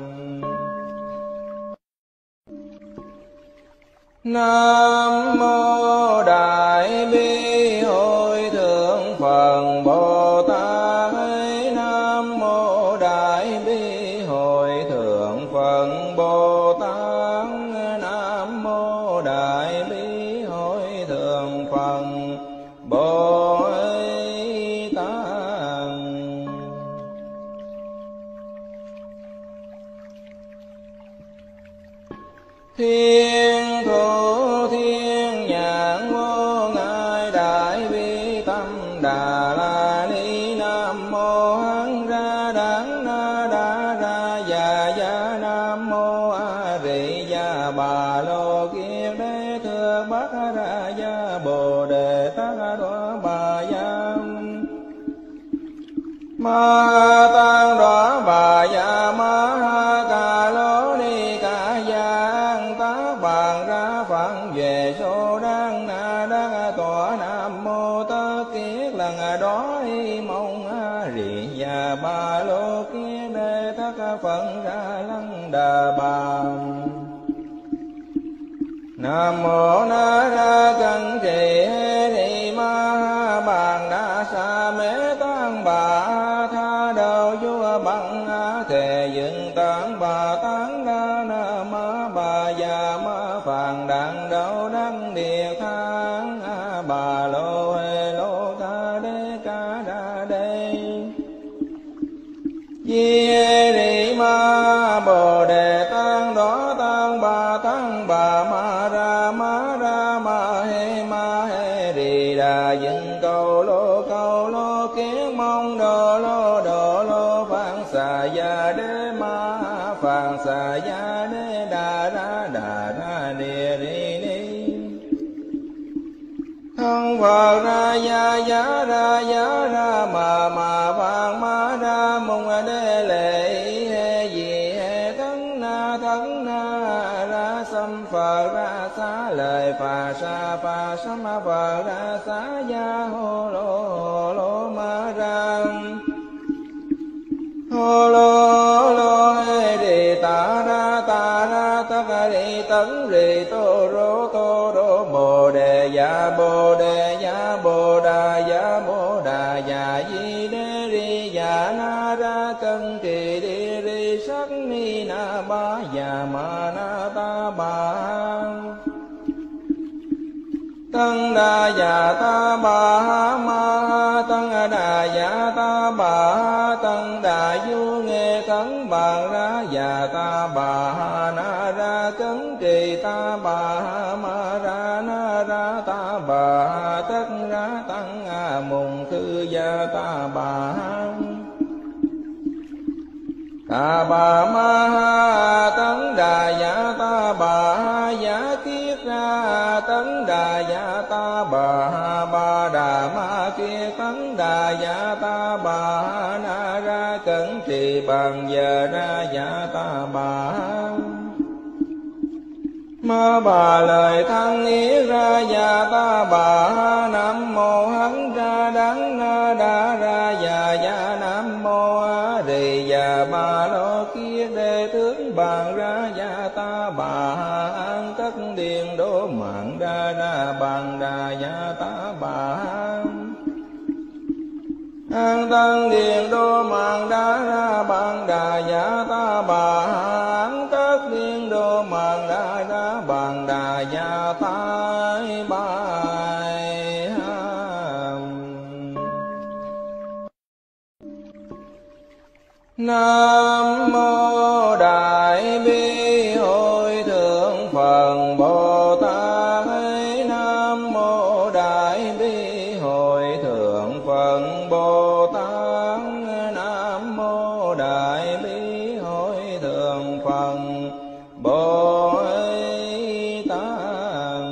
Nam Mô Đại Bi Hội Thượng Phật Bồ Tát. Nam Mô Đại Bi Hội Thượng Phật Bồ Tát. Nam Mô Đại Bi Hội Thượng Phật Bồ Tát. Thiên thủ thiên nhãn vô ngại đại bi tâm đà la ni. Nam mô Hán Ra Đắng Na Đa Ra Dạ Dạ. Nam mô A Rì Dạ Bà Lô Kiết Đế Thượng Bắc Ra Dạ Bồ Đề Tát Đoá Bà Dạ Ma Tăng Đoá Bà Dạ Ma Ha Ca Lô Ni Ca Giang Tác Bàn Ra Phạn Về Số Đăng Na Đắc Tọa. Nam Mô Tất Kiết Lần Đó Y Mong A Rì Dạ Ba Lô Kiết Đê Thất Phận Ra Lăng Đà Bà. Nam Mô Na Ra Cẩn Trì Hê Rì Ma Ha Bàn Đa Sa Mê Tăng Bà Tha Đầu Vua Bằng Thề Dựng Tán Bà Tán Đa Na Ma Bà Già Ma Phàn Đàn Đầu Đăng Địa Thang Bà Lô Hê Lô Tha Đê Ca Đa Đê Di Hê Rì Ma Bồ Đề Tăng Đó Tăng Bà Tăng Bà Ma Ra Ma Ra Ma Hê Ma Hê Rì Đà Dựng Cầu Lô Cầu Lô Kiến Mong Đồ Lô Đồ Lô Phạn Xà Gia Đê Ma Phạn Xà Gia Đê Đà ya ra đà ra địa ri ni. Thân Phật ra ya ya ra ya ra ma ma vang ma ra mong đế lệ he gì he thân na thân na ra sam Phật ra xá lời phà sa phà sa ma Phật ra xá ya hô lô hô lô ma ra hô lô lô he đi ta ra ta ra ta ca đi tấn rì tô rô tô rô bồ đề ya bồ đề ya bồ đà ya bồ đà ya di đế ri ya na ra cân kỳ đi ri sắc ni na ba ya ma na ta ba tăng đà ya ta ba ma tăng đà ya ta ba tăng đà du nghe tấn bàn ra ya ta ba na ra cấn kỳ ta ba ma ra na ra ta ba tất ra tăng a mùng khư ya ta ba ta bà ma ha tấn đà ya ta bà ha ya kiết ra tấn đà ya ta bà ha ba đà ma kia tấn đà ya ta bà ha na ra cẩn trì bằng giờ ra ya ta bà ha ma bà lời thăng ý ra ya ta bà ha nam mô hán ra đắng na đa ra ya ya nam mô a rì ya ba lo kia đề tướng bàn ra ya ta bà ha an tất điền đô mạng ra ra bàn đà ya ta bà ha an tăng điền đô mạng đa ra bàn đà ya ta bà ha an tất điền đô mạng đa ra bàn đà ya ta bài ha. Nam mô Đại Bi Hội Thượng Phật Bồ Tát. Nam mô Đại Bi Hội Thượng Phật Bồ Tát. Nam mô Đại Bi Hội Thượng Phật Bồ Tát.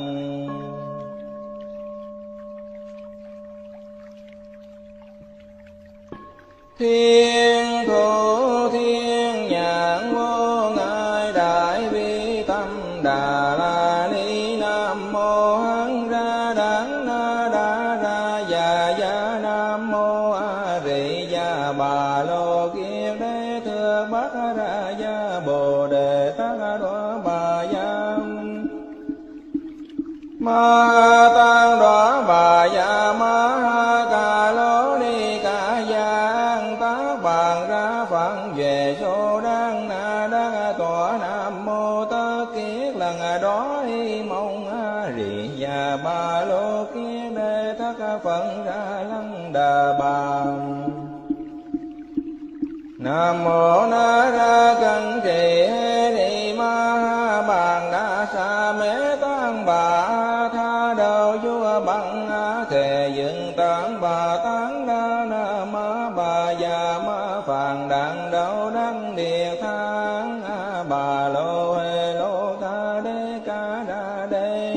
Thiên thủ thiên nhãn vô ngại đại bi tâm đà la ni. Nam mô hán ra đắng na đa ra ya ya nam mô a rì ya bà lô kiết đế thưa bát ra ya bồ đề tát đoá bà ya ma tăng đoá bà ya ma ca lô ni ca giang tác bàn ra phận về số đăng na đăng tọa. Nam mô tất kiết lần đó y mong a rì ya ba lô kiết đế thất phận ra lăng đà bà. Nam mô na ra cân trì hê ni ma bàn đa sa mê tăng bà tha đầu vua bằng thề dựng tán bà tán đa na ma bà già ma phàn đàn đầu đăng địa thang bà lô hê lô ta đê ca đa đê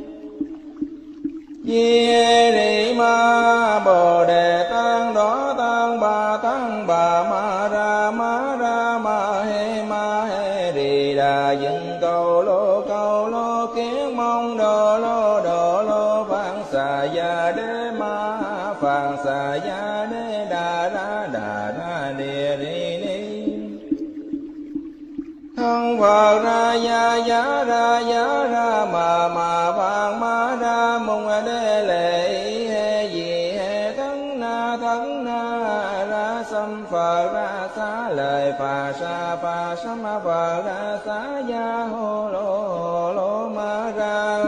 di hê ni ma bồ đề tăng đó tăng bà tăng bà ma ra ma ra ma hê ma hê rì đà dựng cầu lô cầu lô kiến mong đồ lô đồ lô phạn xà ya đế ma phạn xà ya đế đà ra đà ra địa ri ni. Thân Phật ra ya ya ra ya ra ma ma phạn ma ra mong đế lệ he gì he thân na thân na ra sam Phật ra xá lời phà sa phà sa ma Phật ra xá ya hô lô hô lô ma ra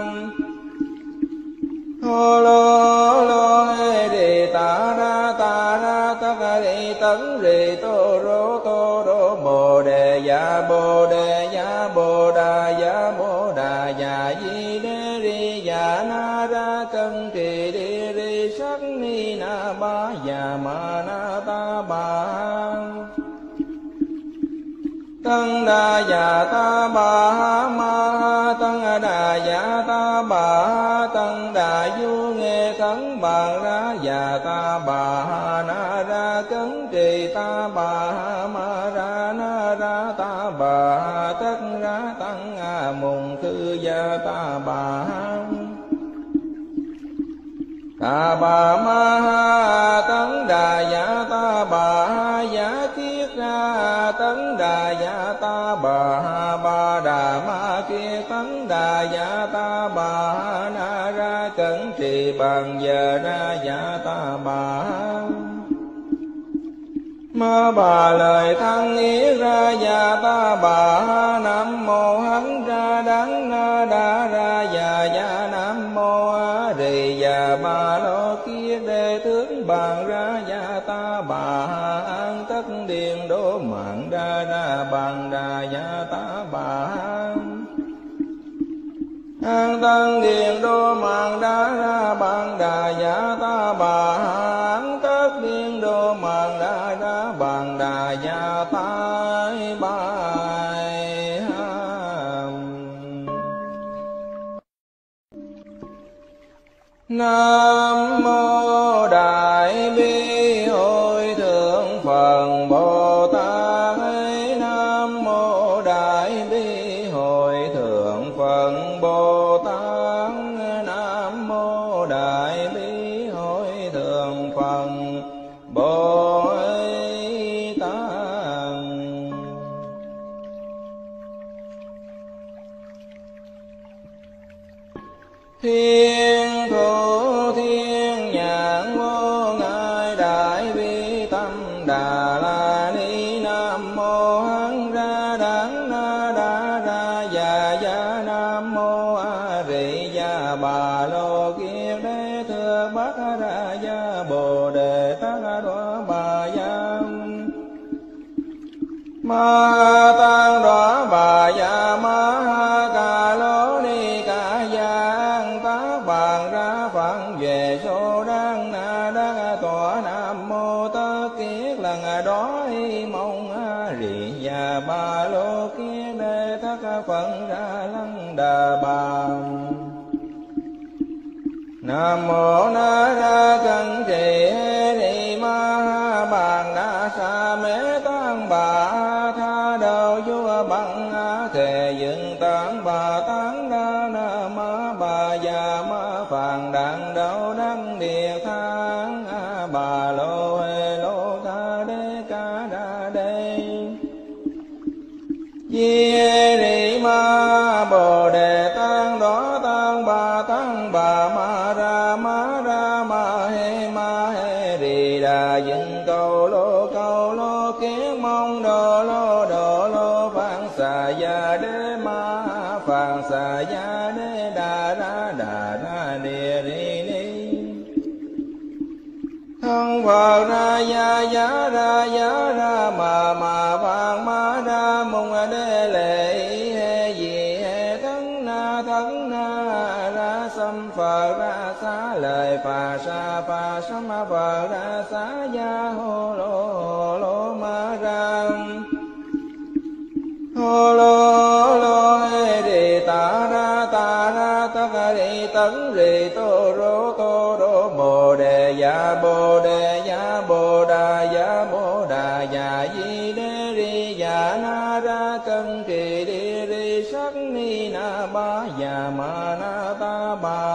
hô lô lô he đi ta ra ta ra ta ca đi tấn rì tô rô tô rô bồ đề ya bồ đề ya bồ đà ya bồ đà ya di đế ri ya na ra cân kỳ đi ri sắc ni na ba ya ma na ta ba Tăng đà dạ ta bà ma tăng đà dạ ta bà tăng đà du nghe khấn bàn ra dạ ta bà na ra cấn trì ta bà ma ra na ra ta bà tất ra tăng a mùng khư gia ta bà ta bà ma tấn đà dạ ta bà giả thiết ra tấn đà dạ ta bà ba đà ma kia tấn đà dạ ta bà na ra cẩn trì bằng giờ ra dạ ta bà ma bà lời thăng ý ra dạ ta bà nam mô hấn ra đắng na đa ra dạ dạ nam mô a rì dạ ba lo kia đề tướng bàn ra dạ ta bà an tất điền đô mạng đa ra bàn đà dạ ta bà an tân điền đô mạng đa ra bàn đà dạ ta bà an tất điền đô mạng đa ra bàn đà dạ ta bài Nam mô Đại Bi Hội Thượng Phật Bồ Tát. Nam mô Đại Bi Hội Thượng Phật Bồ Tát. Nam mô Đại Bi Hội Thượng Phật Bồ Tát. Thiên thủ thiên nhãn vô ngại đại bi tâm đà la ni. Nam mô hán ra đắng na đa ra dạ dạ nam mô a rì dạ bà lô kiết đế thưa bát ra dạ bồ đề tát đoá bà giam ma tăng đoá bà dạ ma ca lô ni ca giang tác bàn ra phận về số đăng na đắc tọa. Nam mô tất kiết lần đó y mong a rì dạ ba lô kiết đế thất phận ra lăng đà bà. Nam mô na ra cẩn trì hê ni ma bàn đa sa mê tăng bà tha đầu vua bằng thề dựng tán bà tán đa na ma bà già ma phàn đàn đầu đăng địa thang bà lô hê lô ca đê ca đa đê di ri ma bồ đề tăng đó tăng bà tăng bà ma ra ma ra ma hê ma hê rì đà dựng cầu lô cầu lô kiến mong đồ lô đồ lô phạn xà gia đế ma phạn xà gia đế đà ra đà ra địa ri ni thân Phật ra ya ya ra ya ra ma ma phạn ma ra mong đế lệ hê di hê thân na thân na ra sam Phật ra xá lời phà sa phà sam Phật ra xá ya hô lô hô lô ma ra hô lô lô hê rì ta ra ta ra tất rì tấn rì tô rô tô rô bồ đề ya bồ đề ya bồ đà ya bồ đà ya di đế ri ya na ra cân trì đi ri sắc ni na ba ya ma na ta ba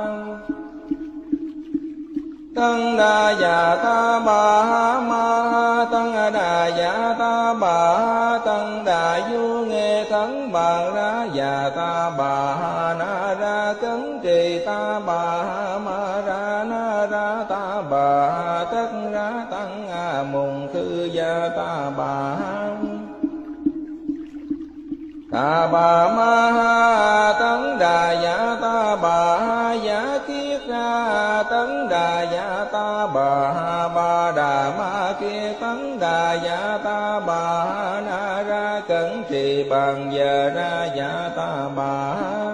tăng đà dạ ta bà ma tăng đà dạ ta bà tăng đà du nghe khấn bàn ra dạ ta bà na ra cấn trì ta bà ma ra na ra ta bà tất ra tăng a mùng khư gia ta bà ta bà ma tấn đà dạ ta bà giả kiết ra tấn đà dạ ta bà ba đà ma kia tấn đà dạ ta bà na ra cẩn trì bằng giờ ra dạ ta bà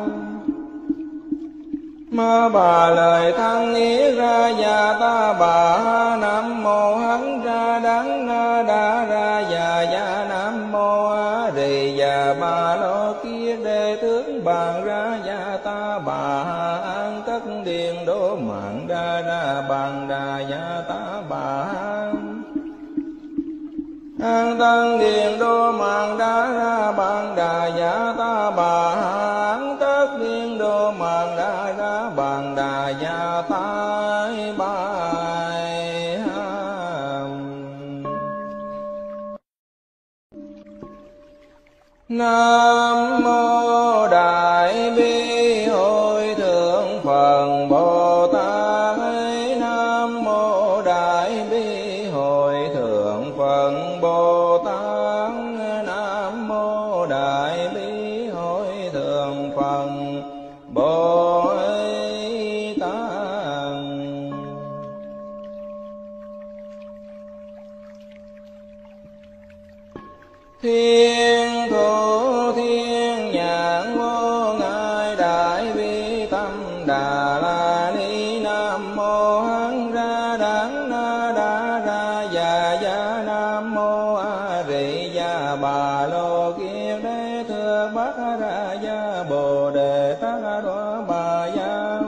ma bà lời thăng ý ra dạ ta bà nam mô hấn ra đắng na đa ra dạ dạ nam mô a đế tướng bàn ra gia ta bà an tất điện đô mạng đa ra bàn đà gia ta bà an tăng điện đô mạng đa ra bàn đà gia ta bà an tất điện đô mạng đa ra bàn đà gia ta bài Nam mô Đại Bi Hội Thượng Phật Bồ Tát. Nam mô Đại Bi Hội Thượng Phật Bồ Tát. Nam mô Đại Bi Hội Thượng Phật Bồ Tát. Thiên thủ thiên nhãn vô ngại đại bi tâm đà la ni. Nam mô hán ra đắng na đa ra già gia. Nam mô a rị gia bà lô kiết đế thưa bát ra gia bồ đề tát đoá bà gia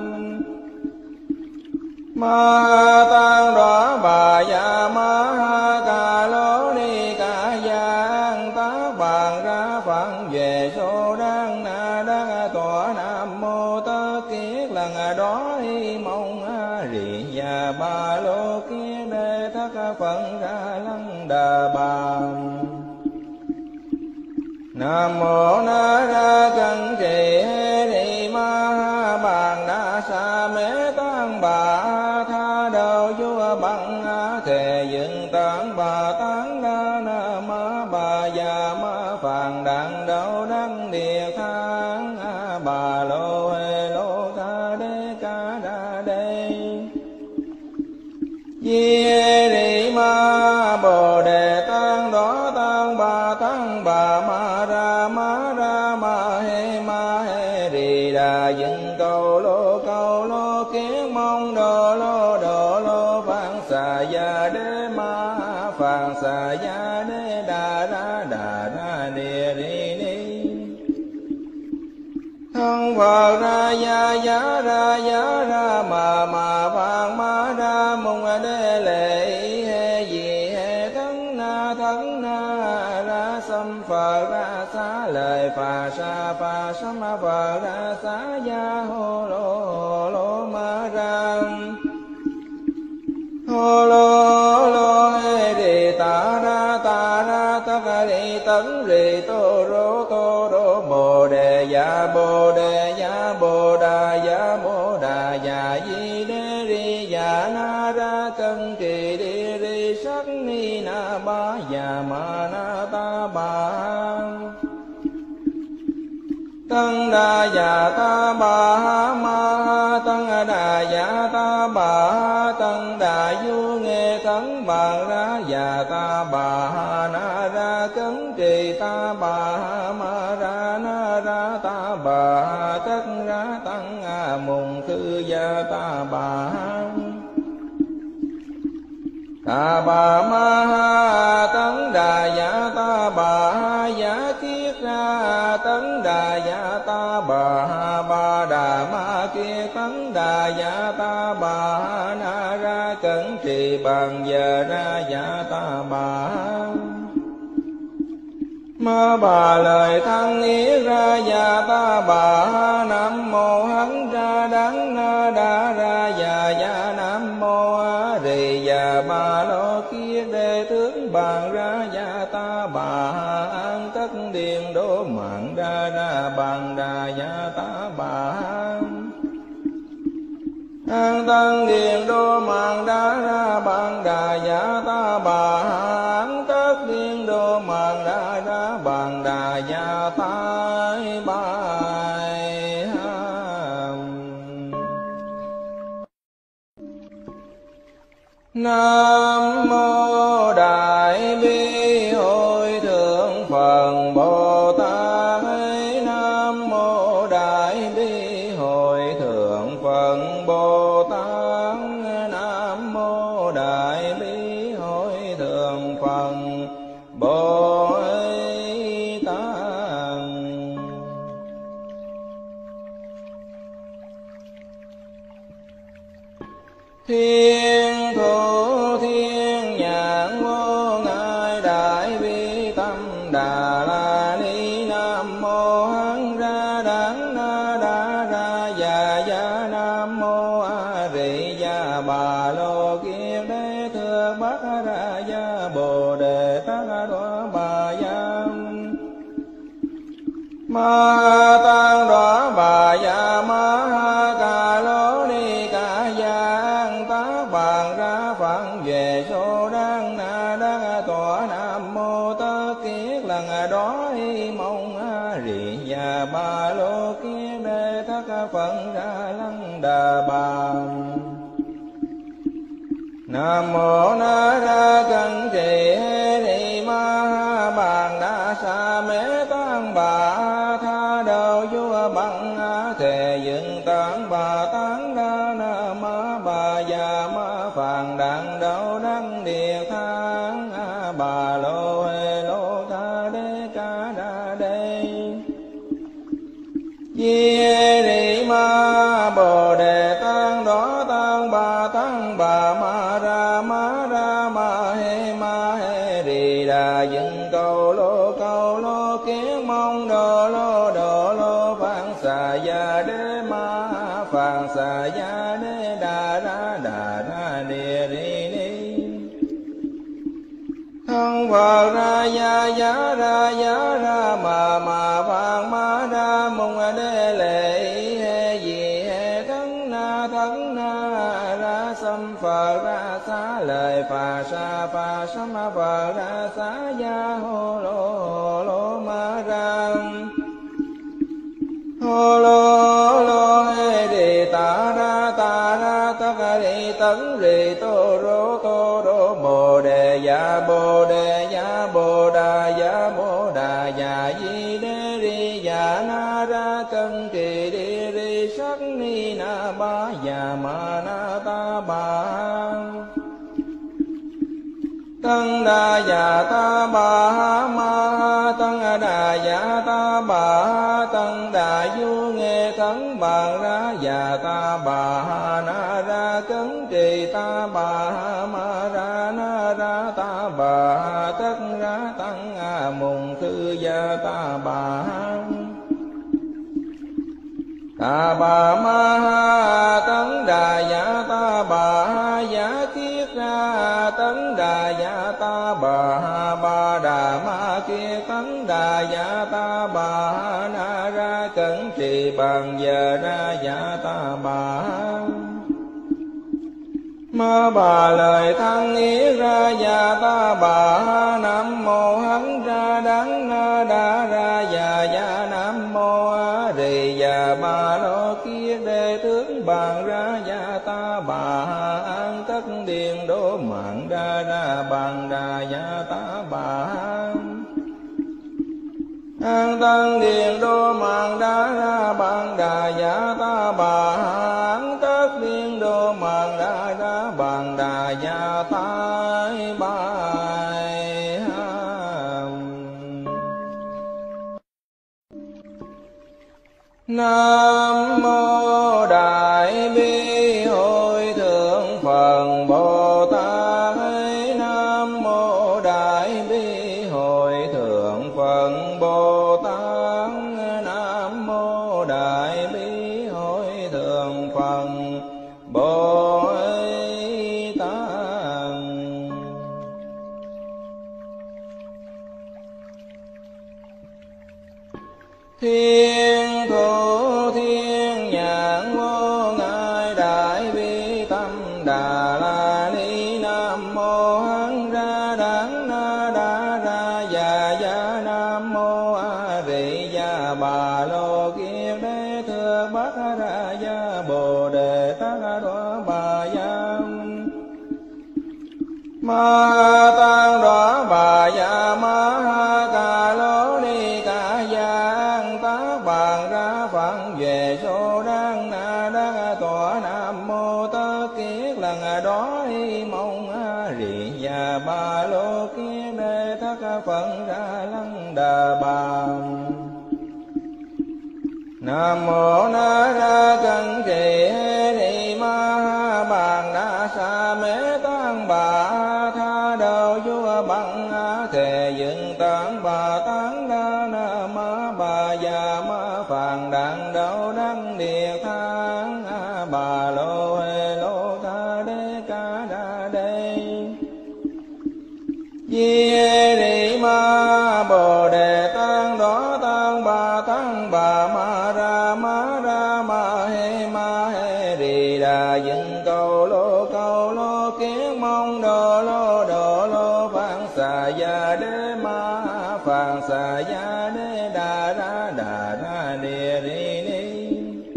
ma tăng đoá bà gia ma ca lô ni ca gia tá bàn ra phận về số đăng na đăng tọa. Nam mô tất kiết lần đó y mong a rị gia ba lô kiết đế thất phận ra lăng đà bà. Nam mô na ra cân trì hê ni ma bàn đa sa mê tăng bà tha đầu vua bằng thề dựng tán bà tán đa na ma bà già ma phàn đặng đau đăng địa thang bà lô hê lô ca đê ca đa đê di hê ni ma bồ đề tăng đó tăng bà tăng bà ma ra ma ra ma hê ma hê rì đà dựng cầu lô cầu lô kiến mong đồ lô đồ lô phạn xà gia đế ma phạn xà gia đế đà ra đà ra địa ri ni thân Phật ra gia giá ra giá ra mà mà phạn ma ra mong đế lệ hê gì hê thân na thân na ra xâm Phật ra xá lời phà sa phà sâm Phật ra xá gia hô lô hô lô ma ra hô lô lô hê rì ta ra ta ra tất rì tấn rì tô rô tô rô bồ đề dạ bồ đề dạ bồ đà dạ bồ đà dạ di đê ri dạ na ra cân trì đi ri sắc ni na ba dạ ma na ta ba tăng đà dạ ta bà ma tăng đà dạ ta bà tăng đà du nghe tấn bàn ra dạ ta bà na ra cấn trì ta bà ma ra na ra ta bà tất ra tăng a mùng khư gia ta bà ta bà ma tấn đà dạ ta bà giả kiết ra tấn đà dạ ta bà ba đà ma kia tấn đà dạ ta bà na ra cẩn trì bằng giờ ra dạ ta bà ma bà lời thăng ý ra dạ ta bà nam mô hán ra đắng na đa ra dạ dạ nam mô a rì dạ ba lô kia đế tướng bàn ra dạ ta bà an tất điện đô mạng đa ra bàn đà dạ ta bà an tăng điện đô mạng đa ra bàn đà dạ ta bà an tất điện đô mạng đa ra bàn đà dạ ta bài Nam mô Đại Bi Hội Thượng Phật Bồ Tát. Nam mô Đại Bi Hội Thượng Phật Bồ Tát. Nam mô Đại Bi Hội Thượng Phật Bồ Tát. Thiên thủ thiên nhãn vô ngại đại bi tâm đà la ni. Nam mô hán ra đắng na đa ra già gia. Nam mô a di đà bà lô kiết đế thượng bát ra gia bồ đề tát đoá bà gia. Ma tăng đoá bà gia ma ca lô ni ca giang tác bàn ra phận về số đăng na đăng tọa. Nam mô tất kiết lần đó y mong a rì già ba lô kiết đế thất phận ra lăng đà bà. Nam mô na ra cân trì hê ni ma bàn đa sa mê tăng bà tha đầu vua bằng thề dựng tán bà tán đa na ma bà già ma phàn đặng đậu đăng địa thang bà lô hê lô tha đế ca đa đê. Di hê ni ma bồ đề tăng đó tăng bà tăng bà ma ra ma ra ma hê ma hê rì đà dựng cầu lô cầu lô kiến mong đồ lô đồ lô phạn xà gia đế ma phạn xà gia đế đà ra đà ra địa ri ni. Thân Phật ra gia giá ra giá ra mà mà phạn ma ra mong đế lệ hê gì hê thân na thân na ra xâm Phật ra xá lời phà sa phà sám Phật ra xá gia hô lô hô lô ma ra hô lô hô lô hê đi ta ra ta ra tất đi tấn rì tô rô tô rô bồ đề dạ bồ đề dạ bồ đà dạ bồ đà dạ di đế ri dạ na ra cân trì đi ri sắc ni na ba dạ ma na ta ba. Tăng đà dạ ta bà ma tăng đà dạ ta bà tăng đà du nghe thắng bàn ra dạ ta bà na ra cấn trì ta bà ma ra na ra ta bà tất ra tăng mùng thư gia ta bà ta bà ma tấn đà dạ ta bà giả kiết ra tấn đà dạ ta bà ba đà ma kia tấn đà dạ ta bà na ra cẩn trì bằng giờ ra dạ ta bà ma bà lời thăng ý ra dạ ta bà. Nam mô hán ra đắng na đa ra dạ dạ. Nam mô a di đà bà lô kiết đế tướng bàn ra dạ ta bà an tất điện đô mạng ra ra bàn đà dạ ta bà an tăng điện đô mạng đa ra bàn đà dạ ta bà an tất điện đô mạng đa ra bàn đà dạ ta bà. Nam mô đại bi hội thượng Phật Bồ Tát. Nam mô đại bi hội thượng Phật Bồ Tát. Nam mô đại bi hội thượng Phật Bồ Tát. Thiên thủ thiên nhãn vô ngại đại bi tâm đà la ni. Nam mô hán ra đắng na đa ra già gia. Nam mô a di đà bà lô kiết đế thượng bát ra gia bồ đề tát đoá bà gia. Ma tăng đoá bà gia ma ca lô ni ca giang tác bàn ra phận về số đăng na đăng tọa. Nam mô tất kiết lần đó y mong a rì già ba lô kiết đế thất phận ra lăng đà bà. Nam mô na ra cân trì hê ni ma bàn đa đặng đạo đăng địa thang bà lô hê lô tha đê ca đa đê di ri ma bồ đề tăng đó tăng bà tăng bà ma ra ma ra ma hê ma hê ri đà dựng cầu lô cầu lô kiến mong đồ lô đồ lô phạn xà ya đế ma phạn xà ya đế đà ra đà ra địa ri ni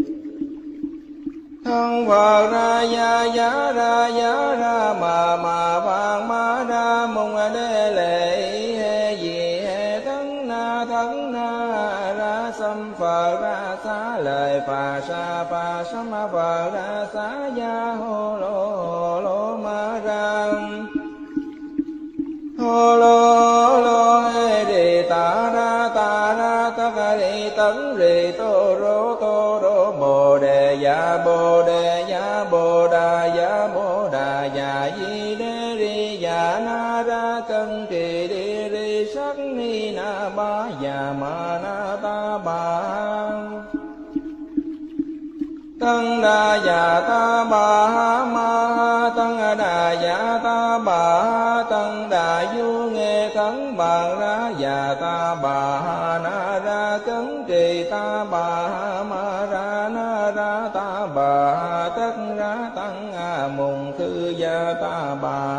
thân Phật ra ya ya ra ya ra ma ma phạn ma ra mong đế lệ hê di hê thân na thân na ra sam Phật ra xá lời phà sa phà sa ma Phật ra xá ya hô lô hô lô ma ra hô lô lô hê đi ta ra ta ra ta ca đi tấn rì tô rô tô rô bồ đề ya bồ đề ya bồ đà ya bồ đà ya di đê ri ya na ra cân kỳ đi ri sắc ni na ba ya ma na ta ba tăng đà ya ta bà ma tăng đà ya ta bà tăng đà du nghe cấn bàn ra ya ta bà na ra cấn trì ta bà ma ra na ra ta bà tất ra tăng a mùng khư ya ta bà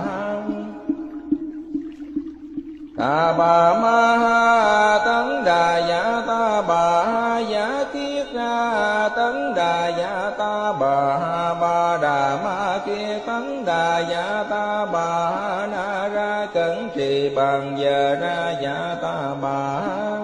ta bà ma tấn đà ya ta bà ya kiết ra tấn đà ya ta bà ba đà ma kia tấn đà ya ta bà na ra cẩn trì bằng giờ ra ya ta bà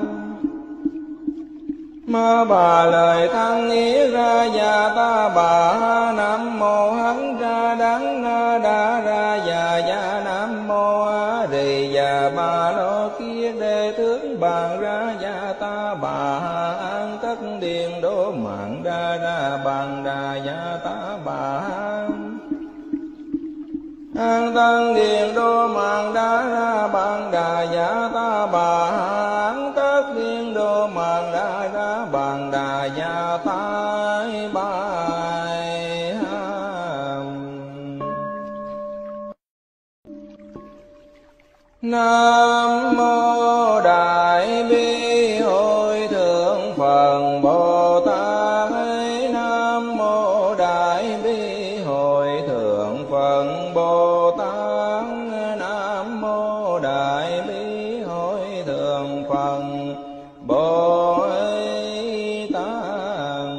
ma bà lời thăng ý ra ya ta bà nam mô hán ra đắng na đa ra ya ya nam mô a rì ya ba lô kia đề tướng bàn ra ya ta bà an tất điền đô mạng ra ra bàn đà ya ta bà an tăng điền đô mạng đa ra bàn đà ya ta bà an tất điền đô mạng đa ra bàn đà ya ta bài nam mô đại bi hội thượng Phật Bồ Tát nam mô đại bi hội thượng Phật Bồ Tát nam mô đại bi hội thượng Phật Bồ Tát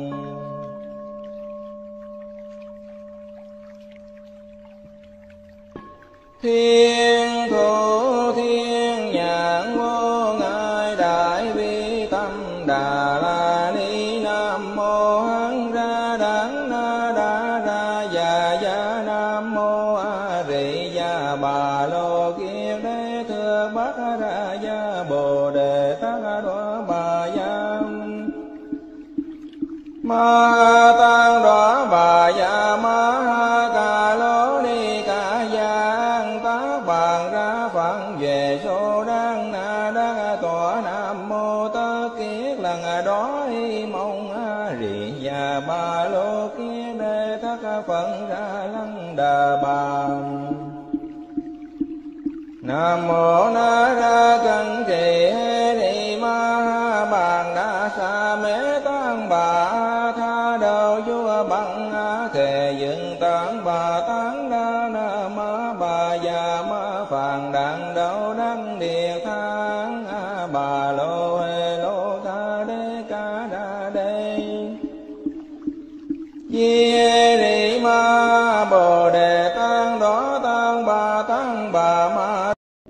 thiên thủ thiên nhãn vô ngại đại bi tâm đà la ni nam mô hán ra đắng na đa ra ya ya nam mô a rì ya bà lô kiết đế thưa bát ra ya bồ đề tát đoá bà ya ma tăng đoá bà ya ma ca lô ni ca giang tác bàn ra phận về số đăng na đa tọa nam mô tất kiết lần đó mong a rì ya ba lô kiết đế thất phận ra lăng đà bà nam mô na ra cân trì hê ni ma bàn đa sa mê tăng bà tha đầu vua bằng thề dựng tán bà tán đa na ma bà già ma phàn đặng đậu đăng địa thang bà lô hê lô tha đê ca đa đê di ri ma bồ đề tăng đó tăng bà tăng bà ma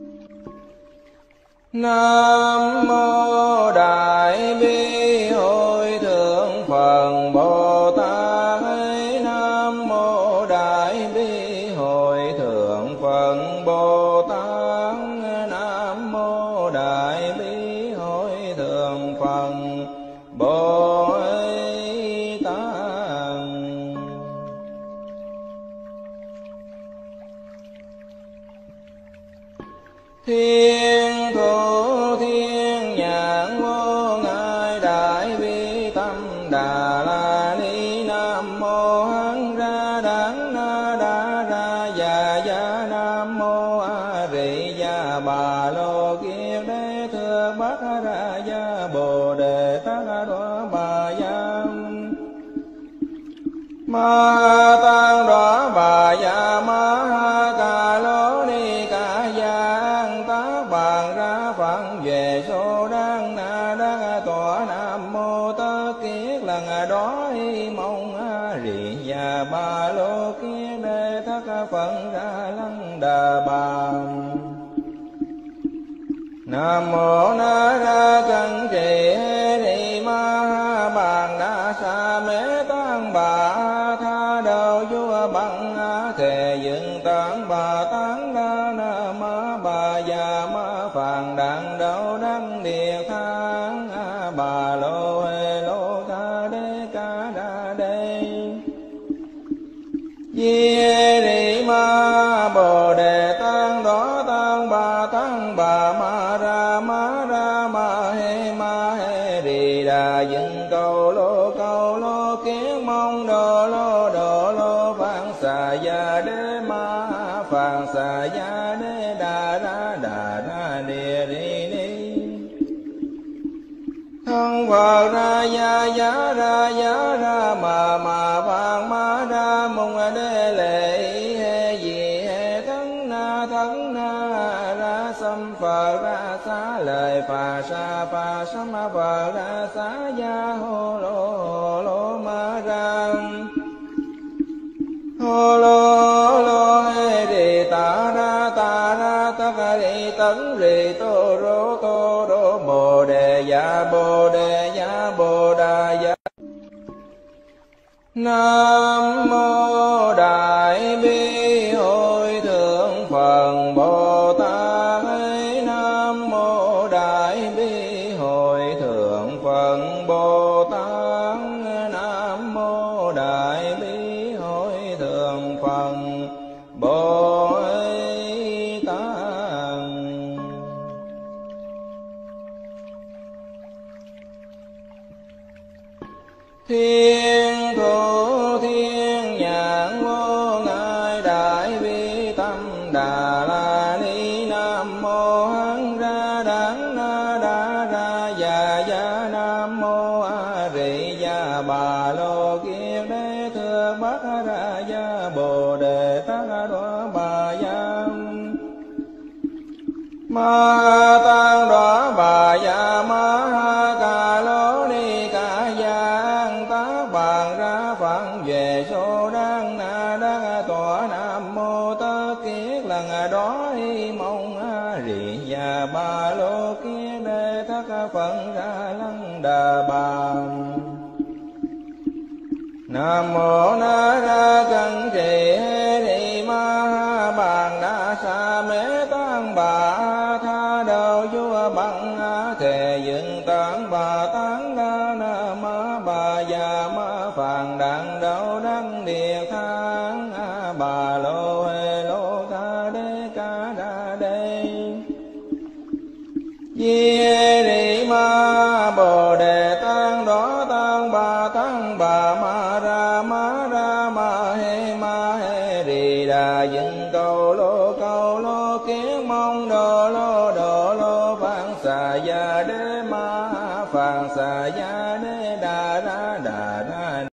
nam mô đại bi hội thượng Phật Bồ Tát nam mô đại bi hội thượng Phật Bồ Tát nam mô đại bi hội thượng Phật Bồ Tát thiên thủ thiên nhãn vô ngại đại bi tâm Lăng Đà La Ni. Nam mô Hán Ra Đán Na Đa Ra Già Gia. Nam mô A Rị Gia Bà Lô Kiết Đế Thượng Bát Ra Gia Bồ Đề Tát Đọa Bà Gia. Ma Tăng Đọa Bà Gia Ma Ha Ca Lô Ni Ca Gia. An Tác Bàn Ra Phận về số đăng na đắc tọa. Nam mô Tất Kiết lần đó y mong A Rị Gia Bà Lô Kiết Đế Thất Phận Ra Lăng Đà Bà. Nam mô Na Ra Cẩn Trì Hê Ni Ma Ha Bàn Đa Sa Mê Tăng Bà Tha Đầu Vua Bằng Thề Dựng Tán Bà Tán Đa Na Ma Bà Già Ma Phàn Đặng Đậu Đăng Địa Thang Bà Lô Hê Lô Ca Đê Ca Đa Đê. Di Rị Ma Bồ Đề Tăng Đó Tăng Bà Tăng Bà Ma Ra Ma Ra Ma Hê Ma Hê Rị Đà Dựng Cầu Lô Cầu Lô Kiến Mong Đồ Lô Đồ Lô Phạn Xà Gia Đế Ma Phạn Xà Gia Đế Đà Ra Đà Ra Địa Rị Ni. Thân Phật Ra Gia Giá Ra Giá Ra Ma Ma Phạn Ma Ra Mong Đế Lệ Hê Di Hê Thân Na Thân Na Ra Sam Phật Ra Xá Lời Phà Sa Phà Sam Phật Ra Xá Gia Hô Lô Hô Lô Ma Ra Hô Lô Lô Hê Rị Ta Ra Ta Ra Tất Rị Tấn Rị Tô Rô Tô Rô Bồ Đề Dạ Bồ Đề Dạ Bồ Đà Dạ. Nam mô Đại Bi Hội Thượng Phật Bồ Tát. Nam mô Đại Bi Hội Thượng Phật Bồ Tát. Nam mô Đại Bi Hội Thượng Phật Bồ Tát. Thiên thủ thiên nhãn vô ngại đại bi tâm Đà La Ni. Nam mô Hán Ra Đán Na Đa Ra Già Gia. Nam mô A Rị Gia Bà Lô Kiết Đế Thượng Bát Ra Gia Bồ Đề Tát Đọa Bà Gia. Ma Tăng Đọa Bà Gia Ma Ha Ca Lô Ni Ca Gia. An Tác Bàn Ra Phận về số đăng na đắc tọa. Nam mô Tất Kiết lần đó y mong A Rị Gia Bà Lô Kiết Đế Thất Phận Ra Lăng Đà Bà. Nam mô Na Ra Cẩn Trì Hê Ni Ma Ha Bàn Đa Sa Mê Tăng Bà Tha Đầu Vua Bằng Thề Dựng Tán Bà Tán Đa Na Ma Bà Già Ma Phàn Đặng Đậu Đăng Địa Thang Bà Lô Hê Lô Ca Đê Ca Đa Đê. Di Rị Ma Bồ Đề Tăng Đó Tăng Bà Tăng Bà Ma Ra Ma Ra Ma Hê Ma Hê Rị Đà Dựng Cầu Lô Cầu Lô Kiến Mong Đồ Lô Đồ Lô Phạn Xà Gia Đế Ma Phạn Xà Gia Đế Đà Ra Đà Ra